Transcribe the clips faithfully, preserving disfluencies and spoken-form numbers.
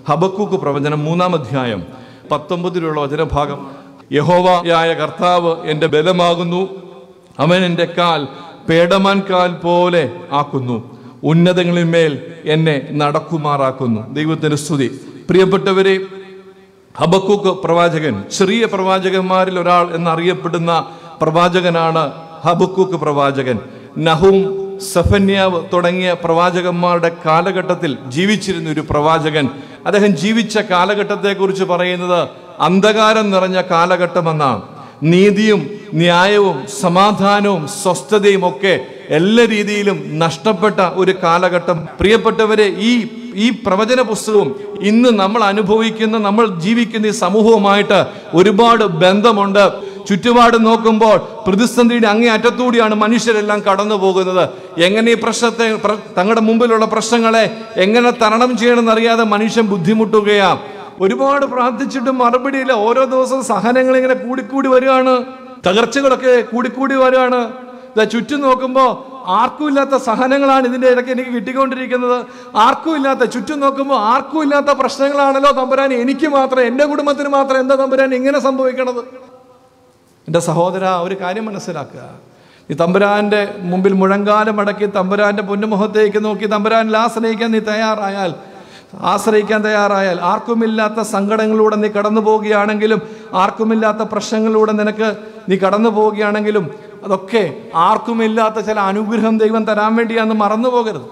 Habakkuk പ്രവചനം മൂന്നാം അധ്യായം പത്തൊമ്പതിലുള്ള വചനഭാഗം. യഹോവയായ കർത്താവ് എൻ്റെ ബലമാകുന്നു, അവൻ എൻ്റെ കാൽ പേടമാൻ കാൽ പോലെ ആക്കുന്നു, ഉന്നതങ്ങളിന്മേൽ എന്നെ നടക്കുമാറാക്കുന്നു. ദൈവത്തിന് സ്തുതി. പ്രിയപ്പെട്ടവരെ, ഹബക്കൂക്ക് പ്രവാചകൻ ചെറിയ പ്രവാചകന്മാരിൽ ഒരാൾ എന്നറിയപ്പെടുന്ന പ്രവാചകനാണ് ഹബക്കൂക്ക് പ്രവാചകൻ. നഹൂം, സഫന്യാവ് തുടങ്ങിയ പ്രവാചകന്മാരുടെ കാലഘട്ടത്തിൽ ജീവിച്ചിരുന്ന ഒരു പ്രവാചകൻ. അദ്ദേഹം ജീവിച്ച കാലഘട്ടത്തെക്കുറിച്ച് പറയുന്നത് അന്ധകാരം നിറഞ്ഞ കാലഘട്ടമെന്നാണ്. നീതിയും ന്യായവും സമാധാനവും സ്വസ്ഥതയും ഒക്കെ എല്ലാ രീതിയിലും നഷ്ടപ്പെട്ട ഒരു കാലഘട്ടം. പ്രിയപ്പെട്ടവരെ, ഈ ഈ പ്രവചന പുസ്തകവും ഇന്ന് നമ്മൾ അനുഭവിക്കുന്ന, നമ്മൾ ജീവിക്കുന്ന ഈ സമൂഹവുമായിട്ട് ഒരുപാട് ബന്ധമുണ്ട്. ചുറ്റുപാട് നോക്കുമ്പോൾ പ്രതിസന്ധിയുടെ അങ്ങേ അറ്റത്തൂടിയാണ് മനുഷ്യരെല്ലാം കടന്നു പോകുന്നത്. എങ്ങനെ ഈ പ്രശ്നത്തെ, തങ്ങളുടെ മുമ്പിലുള്ള പ്രശ്നങ്ങളെ എങ്ങനെ തരണം ചെയ്യണമെന്നറിയാതെ മനുഷ്യൻ ബുദ്ധിമുട്ടുകയാണ്. ഒരുപാട് പ്രാർത്ഥിച്ചിട്ടും മറുപടിയില്ല. ഓരോ ദിവസവും സഹനങ്ങൾ ഇങ്ങനെ കൂടിക്കൂടി വരികയാണ്, തകർച്ചകളൊക്കെ കൂടിക്കൂടി വരികയാണ്. ചുറ്റും നോക്കുമ്പോൾ ആർക്കും ഇല്ലാത്ത സഹനങ്ങളാണ് ഇതിൻ്റെ ഇടയ്ക്ക് എനിക്ക് കിട്ടിക്കൊണ്ടിരിക്കുന്നത്. ആർക്കും ഇല്ലാത്ത, ചുറ്റും നോക്കുമ്പോൾ ആർക്കും ഇല്ലാത്ത പ്രശ്നങ്ങളാണല്ലോ തമ്പുരാൻ, എനിക്ക് മാത്രം, എൻ്റെ കുടുംബത്തിന് മാത്രം എന്താ തമ്പുരാൻ ഇങ്ങനെ സംഭവിക്കണത്? എൻ്റെ സഹോദര, ഒരു കാര്യം മനസ്സിലാക്കുക. ഈ തമ്പുരാൻ്റെ മുമ്പിൽ മുഴങ്കാലം അടക്കി തമ്പുരാൻ്റെ പൊന്നുമുഖത്തേക്ക് നോക്കി തമ്പുരാനിൽ ആശ്രയിക്കാൻ നീ തയ്യാറായാൽ ആശ്രയിക്കാൻ തയ്യാറായാൽ ആർക്കുമില്ലാത്ത സങ്കടങ്ങളിലൂടെ നീ കടന്നു പോവുകയാണെങ്കിലും, ആർക്കുമില്ലാത്ത പ്രശ്നങ്ങളിലൂടെ നിനക്ക് നീ കടന്നു പോവുകയാണെങ്കിലും, അതൊക്കെ ആർക്കുമില്ലാത്ത ചില അനുഗ്രഹം ദൈവം തരാൻ വേണ്ടിയാണെന്ന് മറന്നു പോകരുത്.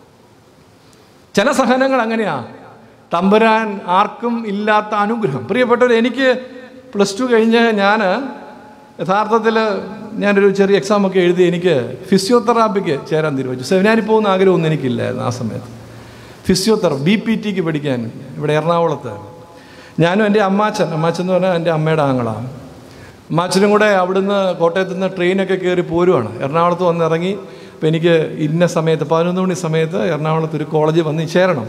ചില സഹനങ്ങൾ അങ്ങനെയാ, തമ്പുരാൻ ആർക്കും ഇല്ലാത്ത അനുഗ്രഹം. പ്രിയപ്പെട്ടവർ, എനിക്ക് പ്ലസ് ടു കഴിഞ്ഞ് ഞാൻ യഥാർത്ഥത്തിൽ ഞാനൊരു ചെറിയ എക്സാമൊക്കെ എഴുതി എനിക്ക് ഫിസിയോതെറാപ്പിക്ക് ചേരാൻ തീരുമാനിച്ചു. സെമിനാരിൽ പോകുന്ന ആഗ്രഹമൊന്നും എനിക്കില്ലായിരുന്നു ആ സമയത്ത്. ഫിസിയോതെറാപ്പി ബി പി ടിക്ക് പഠിക്കാൻ ഇവിടെ എറണാകുളത്ത് ഞാനും എൻ്റെ അമ്മാച്ചൻ, അമ്മാച്ചൻ എന്ന് പറഞ്ഞാൽ എൻ്റെ അമ്മയുടെ ആങ്ങളാണ്, അമ്മാച്ചനും കൂടെ അവിടുന്ന് കോട്ടയത്തു നിന്ന് ട്രെയിനൊക്കെ കയറി പോരുവാണ്. എറണാകുളത്ത് വന്ന് ഇറങ്ങി. അപ്പോൾ എനിക്ക് ഇന്ന സമയത്ത് പതിനൊന്ന് മണി സമയത്ത് എറണാകുളത്ത് ഒരു കോളേജിൽ വന്ന് ചേരണം.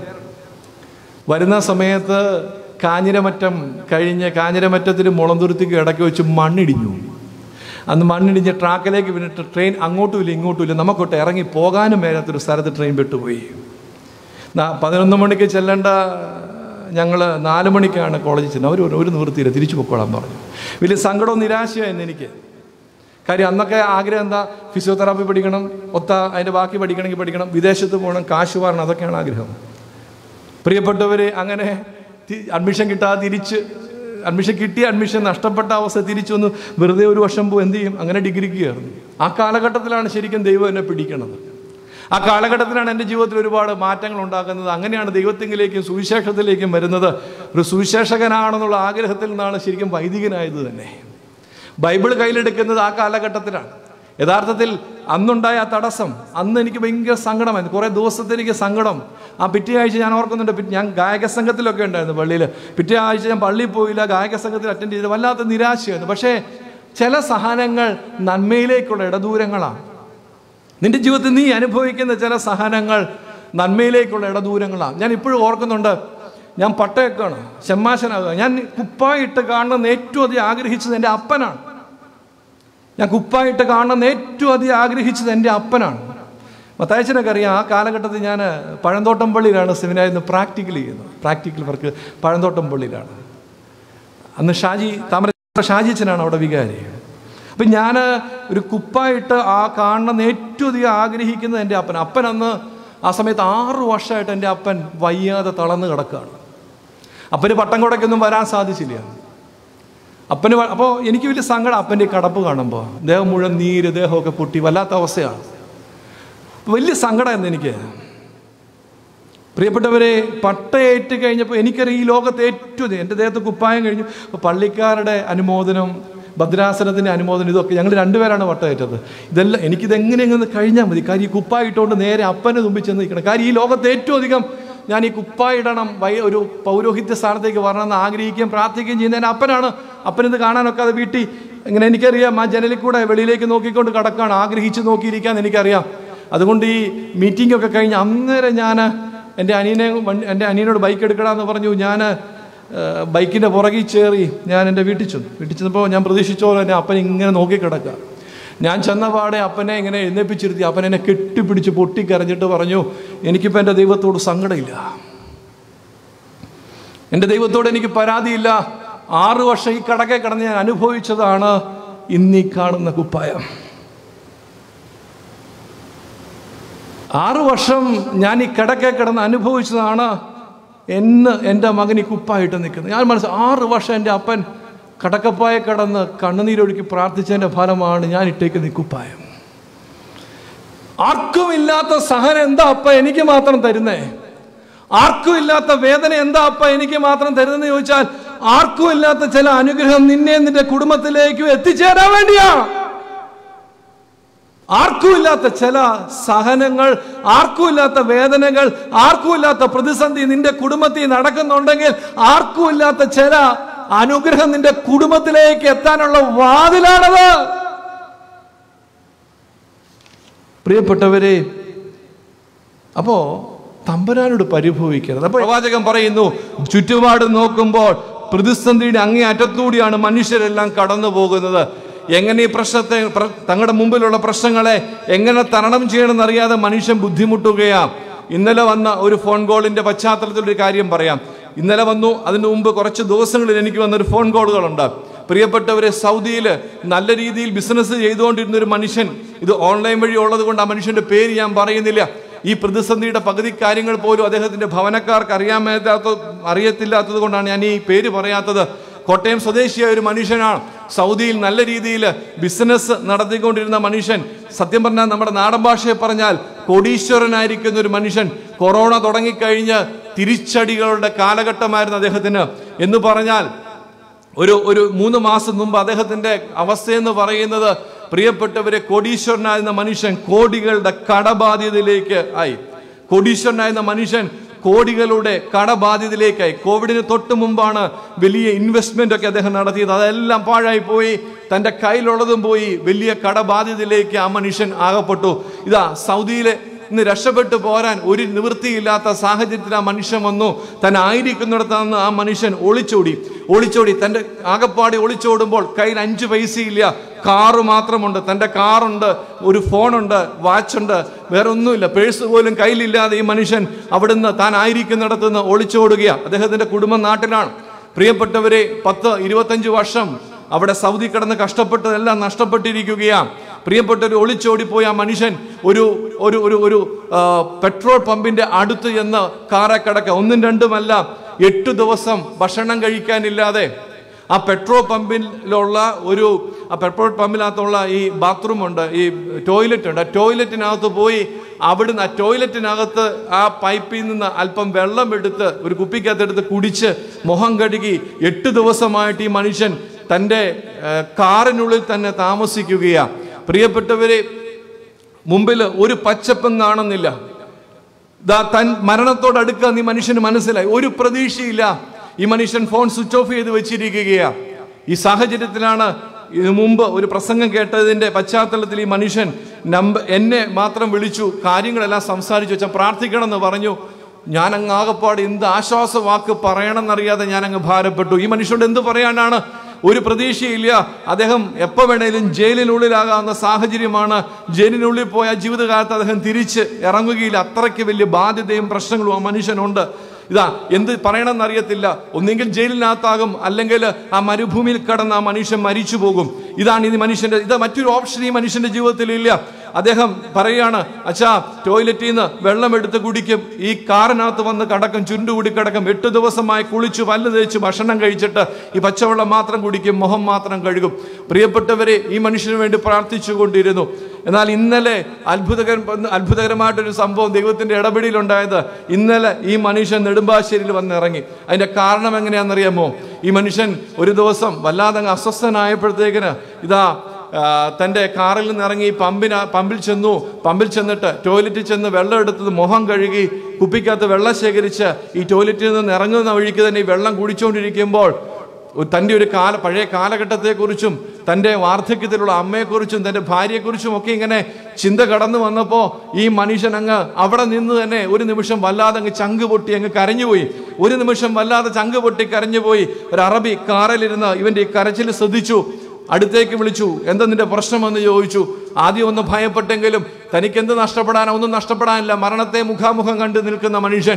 വരുന്ന സമയത്ത് കാഞ്ഞിരമറ്റം കഴിഞ്ഞ് കാഞ്ഞിരമറ്റത്തിൽ മുളന്തുരുത്തിക്ക് ഇടയ്ക്ക് വെച്ച് മണ്ണിടിഞ്ഞു. അന്ന് മണ്ണിടിഞ്ഞ് ട്രാക്കിലേക്ക് വീണിട്ട് ട്രെയിൻ അങ്ങോട്ടും ഇല്ല ഇങ്ങോട്ടും ഇല്ല, നമുക്കൊട്ട് ഇറങ്ങി പോകാനും മേലാത്തൊരു സ്ഥലത്ത് ട്രെയിൻ പെട്ടുപോയി. പതിനൊന്ന് മണിക്ക് ചെല്ലേണ്ട ഞങ്ങൾ നാല് മണിക്കാണ് കോളേജിൽ ചെന്നത്. അവർ ഒരു നിവൃത്തിയില്ല, തിരിച്ചു പൊക്കോളാൻ പറഞ്ഞു. വലിയ സങ്കടവും നിരാശയായിരുന്നു എനിക്ക്. കാര്യം അന്നൊക്കെ ആഗ്രഹം എന്താ, ഫിസിയോതെറാപ്പി പഠിക്കണം, ഒത്ത അതിൻ്റെ ബാക്കി പഠിക്കണമെങ്കിൽ പഠിക്കണം, വിദേശത്ത് പോകണം, കാശ് വാരണം, അതൊക്കെയാണ് ആഗ്രഹം. പ്രിയപ്പെട്ടവർ, അങ്ങനെ അഡ്മിഷൻ കിട്ടാതെ തിരിച്ച്, അഡ്മിഷൻ കിട്ടിയ അഡ്മിഷൻ നഷ്ടപ്പെട്ട അവസ്ഥ തിരിച്ചു വന്ന് വെറുതെ ഒരു വർഷം പോകും, എന്ത് ചെയ്യും? അങ്ങനെ ഡിഗ്രിക്ക് കയറുന്നു. ആ കാലഘട്ടത്തിലാണ് ശരിക്കും ദൈവം എന്നെ പിടിക്കണത്. ആ കാലഘട്ടത്തിലാണ് എൻ്റെ ജീവിതത്തിൽ ഒരുപാട് മാറ്റങ്ങൾ ഉണ്ടാക്കുന്നത്. അങ്ങനെയാണ് ദൈവത്തിങ്കിലേക്കും സുവിശേഷത്തിലേക്കും വരുന്നത്. ഒരു സുവിശേഷകനാണെന്നുള്ള ആഗ്രഹത്തിൽ നിന്നാണ് ശരിക്കും വൈദികനായത് തന്നെ. ബൈബിൾ കയ്യിലെടുക്കുന്നത് ആ കാലഘട്ടത്തിലാണ്. യഥാർത്ഥത്തിൽ അന്നുണ്ടായ ആ തടസ്സം, അന്ന് എനിക്ക് ഭയങ്കര സങ്കടമായിരുന്നു. കുറേ ദിവസത്തെ എനിക്ക് സങ്കടം. ആ പിറ്റേ ആഴ്ച ഞാൻ ഓർക്കുന്നുണ്ട്, ഞാൻ ഗായക സംഘത്തിലൊക്കെ ഉണ്ടായിരുന്നു പള്ളിയിൽ. പിറ്റേ ആഴ്ച ഞാൻ പള്ളിയിൽ പോയില്ല, ഗായക സംഘത്തിൽ അറ്റൻഡ് ചെയ്ത് വല്ലാത്ത നിരാശയായിരുന്നു. പക്ഷേ ചില സഹനങ്ങൾ നന്മയിലേക്കുള്ള ഇടദൂരങ്ങളാണ്. നിന്റെ ജീവിതത്തിൽ നീ അനുഭവിക്കുന്ന ചില സഹനങ്ങൾ നന്മയിലേക്കുള്ള ഇടദൂരങ്ങളാണ്. ഞാൻ ഇപ്പോഴും ഓർക്കുന്നുണ്ട്, ഞാൻ പട്ടയൊക്കെയാണ്, ഷമ്മാശനാകുക. ഞാൻ കുപ്പായിട്ട് കാണണമെന്ന് ഏറ്റവും അധികം ആഗ്രഹിച്ചത് എൻ്റെ അപ്പനാണ്. ഞാൻ കുപ്പായിട്ട് കാണണമെന്ന് ഏറ്റവും അധികം ആഗ്രഹിച്ചത് എൻ്റെ അപ്പനാണ്. മത്തായിച്ചനൊക്കെ അറിയാം, ആ കാലഘട്ടത്തിൽ ഞാൻ പഴന്തോട്ടം പള്ളിയിലാണ് സെമിനാരിൽ നിന്ന് പ്രാക്ടിക്കൽ ചെയ്യുന്നത്. പ്രാക്ടിക്കൽ വർക്ക് പഴന്തോട്ടം പള്ളിയിലാണ്. അന്ന് ഷാജി താമര ഷാജിച്ചനാണ് അവിടെ വികാരി. അപ്പം ഞാൻ ഒരു കുപ്പായിട്ട് ആ കാണണമെന്ന് ഏറ്റവും അധികം ആഗ്രഹിക്കുന്നത് എൻ്റെ അപ്പൻ. അപ്പൻ അന്ന് ആ സമയത്ത് ആറു വർഷമായിട്ട് എൻ്റെ അപ്പൻ വയ്യാതെ തളർന്ന് കിടക്കുകയാണ്. അപ്പന് പട്ടം കൊടക്കൊന്നും വരാൻ സാധിച്ചില്ല. അപ്പന് അപ്പോൾ എനിക്ക് വലിയ സങ്കടം അപ്പൻ്റെ കടപ്പ് കാണുമ്പോൾ. ദേഹം മുഴുവൻ നീര്, ദേഹമൊക്കെ പൊട്ടി, വല്ലാത്ത അവസ്ഥയാണ്. വലിയ സങ്കടമായിരുന്നു എനിക്ക്. പ്രിയപ്പെട്ടവരെ, പട്ടയേറ്റ് കഴിഞ്ഞപ്പോൾ എനിക്കറിയാം ഈ ലോകത്ത് ഏറ്റവും എൻ്റെ ദേഹത്ത് കുപ്പായം കഴിഞ്ഞു. അപ്പോൾ പള്ളിക്കാരുടെ അനുമോദനം, ഭദ്രാസനത്തിൻ്റെ അനുമോദനം, ഇതൊക്കെ ഞങ്ങൾ രണ്ടുപേരാണ് പട്ടയേറ്റത്. ഇതെല്ലാം എനിക്കിതെങ്ങനെയെങ്ങനെ കഴിഞ്ഞാൽ മതി. കാര്യം ഈ കുപ്പായിട്ടുകൊണ്ട് നേരെ അപ്പന് തുമ്പി ചെന്ന് നിൽക്കണം. കാര്യം ഈ ലോകത്ത് ഏറ്റവും അധികം ഞാൻ ഈ കുപ്പായിടണം, വൈ ഒരു പൗരോഹിത്യ സ്ഥാനത്തേക്ക് വരണമെന്ന് ആഗ്രഹിക്കുകയും പ്രാർത്ഥിക്കുകയും ചെയ്യുന്ന എൻ്റെ അപ്പനാണ്. അപ്പനിത് കാണാനൊക്കെ അത് വീട്ടിൽ ഇങ്ങനെ എനിക്കറിയാം, ആ ജനലിൽ കൂടെ വെളിയിലേക്ക് നോക്കിക്കൊണ്ട് കിടക്കുകയാണ്, ആഗ്രഹിച്ച് നോക്കിയിരിക്കാൻ എനിക്കറിയാം. അതുകൊണ്ട് ഈ മീറ്റിംഗ് ഒക്കെ കഴിഞ്ഞ് അന്നേരം ഞാൻ എൻ്റെ അനിയനെ എൻ്റെ അനിയനോട് ബൈക്ക് എടുക്കണമെന്ന് പറഞ്ഞു. ഞാൻ ബൈക്കിൻ്റെ പുറകിൽ ചേറി ഞാൻ എൻ്റെ വീട്ടിൽ ചെന്നു. വീട്ടിൽ ചെന്നപ്പോൾ ഞാൻ പ്രതീക്ഷിച്ചോളൂ എൻ്റെ അപ്പൻ ഇങ്ങനെ നോക്കിക്കിടക്കുക. ഞാൻ ചെന്ന പാടെ അപ്പനെ ഇങ്ങനെ എഴുന്നേപ്പിച്ചിരുത്തി. അപ്പൻ എന്നെ കെട്ടിപ്പിടിച്ച് പൊട്ടിക്കരഞ്ഞിട്ട് പറഞ്ഞു, എനിക്കിപ്പോൾ എൻ്റെ ദൈവത്തോട് സങ്കടമില്ല. എൻ്റെ ദൈവത്തോട് എനിക്ക് പരാതിയില്ല. ആറു വർഷം ഈ കടക്കെ കിടന്ന് ഞാൻ അനുഭവിച്ചതാണ് ഇന്നീ കാണുന്ന കുപ്പായം. ആറു വർഷം ഞാൻ ഈ കിടക്കെ കിടന്ന് അനുഭവിച്ചതാണ് എന്ന് എൻ്റെ മകൻ ഈ കുപ്പായിട്ട് നിൽക്കുന്നത്. ഞാൻ മനസ്സിൽ ആറു വർഷം എൻ്റെ അപ്പൻ കടക്കപ്പായ കിടന്ന് കണ്ണുനീരൊഴുക്കി പ്രാർത്ഥിച്ചതിൻ്റെ ഫലമാണ് ഞാൻ ഇട്ടേക്കുന്ന ഈ കുപ്പായം. ആർക്കും ഇല്ലാത്ത സഹനം എന്താ അപ്പ എനിക്ക് മാത്രം തരുന്നേ? ആർക്കും ഇല്ലാത്ത വേദന എന്താ അപ്പ എനിക്ക് മാത്രം തരുന്നെന്ന് ചോദിച്ചാൽ, ആർക്കും ഇല്ലാത്ത ചില അനുഗ്രഹം നിന്നെ നിന്റെ കുടുംബത്തിലേക്ക് എത്തിച്ചേരാൻ വേണ്ടിയാ. ആർക്കും ഇല്ലാത്ത ചില സഹനങ്ങൾ, ആർക്കും ഇല്ലാത്ത വേദനകൾ, ആർക്കും ഇല്ലാത്ത പ്രതിസന്ധി നിന്റെ കുടുംബത്തിൽ നടക്കുന്നുണ്ടെങ്കിൽ, ആർക്കും ഇല്ലാത്ത ചില അനുഗ്രഹം നിന്റെ കുടുംബത്തിലേക്ക് എത്താനുള്ള വാതിലാണത്. പ്രിയപ്പെട്ടവരെ, അപ്പോ തമ്പുരാനോട് പരിഭവിക്കരുത്. അപ്പൊ പ്രവാചകൻ പറയുന്നു, ചുറ്റുപാട് നോക്കുമ്പോൾ പ്രതിസന്ധിയുടെ അങ്ങേ അറ്റത്തൂടിയാണ് മനുഷ്യരെല്ലാം കടന്നു പോകുന്നത്. എങ്ങനെ ഈ പ്രശ്നത്തെ, തങ്ങളുടെ മുമ്പിലുള്ള പ്രശ്നങ്ങളെ എങ്ങനെ തരണം ചെയ്യണമെന്ന് അറിയാതെ മനുഷ്യൻ ബുദ്ധിമുട്ടുകയാണ്. ഇന്നലെ വന്ന ഒരു ഫോൺ കോളിന്റെ പശ്ചാത്തലത്തിൽ ഒരു കാര്യം പറയാം. ഇന്നലെ വന്നു, അതിന് മുമ്പ് കുറച്ച് ദിവസങ്ങളിൽ എനിക്ക് വന്നൊരു ഫോൺ കോളുകളുണ്ട്. പ്രിയപ്പെട്ടവരെ, സൗദിയിൽ നല്ല രീതിയിൽ ബിസിനസ് ചെയ്തുകൊണ്ടിരുന്ന ഒരു മനുഷ്യൻ, ഇത് ഓൺലൈൻ വഴി ഉള്ളത് കൊണ്ട് ആ മനുഷ്യന്റെ പേര് ഞാൻ പറയുന്നില്ല. ഈ പ്രതിസന്ധിയുടെ പകുതി കാര്യങ്ങൾ പോലും അദ്ദേഹത്തിന്റെ ഭവനക്കാർക്ക് അറിയാൻ മേലാത്ത അറിയത്തില്ലാത്തത് കൊണ്ടാണ് ഞാൻ ഈ പേര് പറയാത്തത്. കോട്ടയം സ്വദേശിയായ ഒരു മനുഷ്യനാണ്. സൗദിയിൽ നല്ല രീതിയിൽ ബിസിനസ് നടത്തിക്കൊണ്ടിരുന്ന മനുഷ്യൻ. സത്യം പറഞ്ഞാൽ നമ്മുടെ നാടൻ ഭാഷയെ പറഞ്ഞാൽ കോടീശ്വരനായിരിക്കുന്ന ഒരു മനുഷ്യൻ. കൊറോണ തുടങ്ങിക്കഴിഞ്ഞ് തിരിച്ചടികളുടെ കാലഘട്ടമായിരുന്നു അദ്ദേഹത്തിന്. എന്ന് പറഞ്ഞാൽ ഒരു ഒരു മൂന്ന് മാസം മുമ്പ് അദ്ദേഹത്തിന്റെ അവസ്ഥയെന്ന് പറയുന്നത്, പ്രിയപ്പെട്ടവരെ, കോടീശ്വരനായിരുന്ന മനുഷ്യൻ കോടികളുടെ കടബാധ്യതയിലേക്ക് ആയി. കോടീശ്വരനായിരുന്ന മനുഷ്യൻ കോടികളുടെ കടബാധ്യതയിലേക്കായി. കോവിഡിന് തൊട്ട് മുമ്പാണ് വലിയ ഇൻവെസ്റ്റ്മെന്റ് ഒക്കെ അദ്ദേഹം നടത്തിയത്. അതെല്ലാം പാഴായി പോയി. തൻ്റെ കയ്യിലുള്ളതും പോയി. വലിയ കടബാധ്യതയിലേക്ക് ആ മനുഷ്യൻ ആകപ്പെട്ടു. ഇതാ സൗദിയിലെ ഇന്ന് രക്ഷപ്പെട്ടു പോരാൻ ഒരു നിവൃത്തിയില്ലാത്ത സാഹചര്യത്തിൽ ആ മനുഷ്യൻ വന്നു. താൻ ആയിരിക്കുന്നിടത്ത് ആ മനുഷ്യൻ ഒളിച്ചോടി ഒളിച്ചോടി തൻ്റെ ആകപ്പാടി ഒളിച്ചോടുമ്പോൾ കയ്യിൽ അഞ്ച് പൈസയില്ല, കാറ് മാത്രമുണ്ട്. തൻ്റെ കാറുണ്ട്, ഒരു ഫോണുണ്ട്, വാച്ചുണ്ട്, വേറെ ഒന്നുമില്ല. പേഴ്സ് പോലും കയ്യിലില്ലാതെ ഈ മനുഷ്യൻ അവിടുന്ന് താൻ ആയിരിക്കുന്നിടത്ത് നിന്ന് ഒളിച്ചോടുകയാണ്. അദ്ദേഹത്തിന്റെ കുടുംബം നാട്ടിലാണ്. പ്രിയപ്പെട്ടവരെ, പത്ത് ഇരുപത്തഞ്ച് വർഷം അവിടെ സൗദി കിടന്ന് കഷ്ടപ്പെട്ടതെല്ലാം നഷ്ടപ്പെട്ടിരിക്കുകയാണ്. പ്രിയപ്പെട്ടവർ, ഒളിച്ചോടിപ്പോയി ആ മനുഷ്യൻ ഒരു ഒരു ഒരു ഒരു പെട്രോൾ പമ്പിന്റെ അടുത്ത് ചെന്ന് കാറെ കിടക്ക. ഒന്നും രണ്ടുമല്ല, എട്ടു ദിവസം ഭക്ഷണം കഴിക്കാനില്ലാതെ ആ പെട്രോൾ പമ്പിലുള്ള ഒരു ആ പെട്രോൾ പമ്പിനകത്തുള്ള ഈ ബാത്റൂം ഉണ്ട്, ഈ ടോയ്ലറ്റ് ഉണ്ട്. ആ ടോയ്ലറ്റിനകത്ത് പോയി അവിടുന്ന് ആ ടോയ്ലറ്റിനകത്ത് ആ പൈപ്പിൽ നിന്ന് അല്പം വെള്ളം എടുത്ത് ഒരു കുപ്പിക്കകത്തെടുത്ത് കുടിച്ച് മുഖം കഴുകി എട്ട് ദിവസമായിട്ട് ഈ മനുഷ്യൻ തൻ്റെ കാറിനുള്ളിൽ തന്നെ താമസിക്കുകയാണ്. പ്രിയപ്പെട്ടവരെ, മുമ്പിൽ ഒരു പച്ചപ്പും കാണുന്നില്ല. തൻ മരണത്തോടടുക്കാൻ ഈ മനുഷ്യന് മനസ്സിലായി. ഒരു പ്രതീക്ഷയില്ല. ഈ മനുഷ്യൻ ഫോൺ സ്വിച്ച് ഓഫ് ചെയ്ത് വെച്ചിരിക്കുകയാണ്. ഈ സാഹചര്യത്തിലാണ് ഇതിനു മുമ്പ് ഒരു പ്രസംഗം കേട്ടതിന്റെ പശ്ചാത്തലത്തിൽ ഈ മനുഷ്യൻ നമ്പർ എന്നെ മാത്രം വിളിച്ചു, കാര്യങ്ങളെല്ലാം സംസാരിച്ചു വെച്ചാൽ പ്രാർത്ഥിക്കണം എന്ന് പറഞ്ഞു. ഞാൻ അങ്ങ് ആകപ്പാട് എന്ത് ആശ്വാസവാക്ക് പറയണമെന്നറിയാതെ ഞാൻ അങ്ങ് ഭാരപ്പെട്ടു. ഈ മനുഷ്യനോട് എന്ത് പറയാനാണ്? ഒരു പ്രതീക്ഷയില്ല. അദ്ദേഹം എപ്പോൾ വേണേലും ജയിലിനുള്ളിലാകാവുന്ന സാഹചര്യമാണ്. ജയിലിനുള്ളിൽ പോയ ജീവിതകാലത്ത് അദ്ദേഹം തിരിച്ച് ഇറങ്ങുകയില്ല. അത്രയ്ക്ക് വലിയ ബാധ്യതയും പ്രശ്നങ്ങളും ആ മനുഷ്യനുണ്ട്. ഇതാ എന്ത് പറയണമെന്നറിയത്തില്ല. ഒന്നെങ്കിൽ ജയിലിനകത്താകും, അല്ലെങ്കിൽ ആ മരുഭൂമിയിൽ കടന്ന് ആ മനുഷ്യൻ മരിച്ചു പോകും. ഇതാണ് ഈ മനുഷ്യന്റെ ഇത് മറ്റൊരു ഓപ്ഷൻ ഈ മനുഷ്യന്റെ ജീവിതത്തിൽ ഇല്ല. അദ്ദേഹം പറയുകയാണ്, അച്ഛാ ടോയ്ലറ്റിൽ നിന്ന് വെള്ളം എടുത്ത് കുടിക്കും, ഈ കാറിനകത്ത് വന്ന് കടക്കും, ചുരുണ്ടുകൂടി കിടക്കും. എട്ട് ദിവസമായി കുളിച്ചു പല്ല് തേച്ച് ഭക്ഷണം കഴിച്ചിട്ട് ഈ പച്ചവെള്ളം മാത്രം കുടിക്കും, മുഖം മാത്രം കഴുകും. പ്രിയപ്പെട്ടവരെ, ഈ മനുഷ്യന് വേണ്ടി പ്രാർത്ഥിച്ചു കൊണ്ടിരുന്നു. എന്നാൽ ഇന്നലെ അത്ഭുതകര അത്ഭുതകരമായിട്ടൊരു സംഭവം ദൈവത്തിന്റെ ഇടപെടലുണ്ടായത്. ഇന്നലെ ഈ മനുഷ്യൻ നെടുമ്പാശ്ശേരിയിൽ വന്നിറങ്ങി. അതിന്റെ കാരണം എങ്ങനെയാണെന്നറിയാമോ? ഈ മനുഷ്യൻ ഒരു ദിവസം വല്ലാതെ അസ്വസ്ഥനായപ്പോഴത്തേക്കിന് ഇതാ തൻ്റെ കാറിൽ നിന്ന് ഇറങ്ങി പമ്പിന പമ്പിൽ ചെന്നു. പമ്പിൽ ചെന്നിട്ട് ടോയ്ലറ്റിൽ ചെന്ന് വെള്ളം എടുത്തത് മുഖം കഴുകി കുപ്പിക്കകത്ത് വെള്ളം ശേഖരിച്ച് ഈ ടോയ്ലറ്റിൽ നിന്ന് ഇറങ്ങുന്ന വഴിക്ക് തന്നെ ഈ വെള്ളം കുടിച്ചുകൊണ്ടിരിക്കുമ്പോൾ തൻ്റെ ഒരു കാല പഴയ കാലഘട്ടത്തെക്കുറിച്ചും തൻ്റെ വാർദ്ധക്യത്തിലുള്ള അമ്മയെക്കുറിച്ചും തൻ്റെ ഭാര്യയെക്കുറിച്ചും ഒക്കെ ഇങ്ങനെ ചിന്ത കടന്നു വന്നപ്പോൾ ഈ മനുഷ്യൻ അങ്ങ് അവിടെ നിന്ന് തന്നെ ഒരു നിമിഷം വല്ലാതെ അങ്ങ് ചങ്ക് പൊട്ടി അങ്ങ് കരഞ്ഞുപോയി. ഒരു നിമിഷം വല്ലാതെ ചങ്ക് പൊട്ടി കരഞ്ഞുപോയി. ഒരു അറബി കാറിലിരുന്ന് ഇവൻ്റെ ഈ കരച്ചിൽ ശ്രദ്ധിച്ചു. അടുത്തേക്ക് വിളിച്ചു. എന്താ നിന്റെ പ്രശ്നമെന്ന് ചോദിച്ചു. ആദ്യം ഒന്ന് ഭയപ്പെട്ടെങ്കിലും തനിക്ക് എന്ത് നഷ്ടപ്പെടാനോ ഒന്നും നഷ്ടപ്പെടാനില്ല. മരണത്തെ മുഖാമുഖം കണ്ട് നിൽക്കുന്ന മനുഷ്യൻ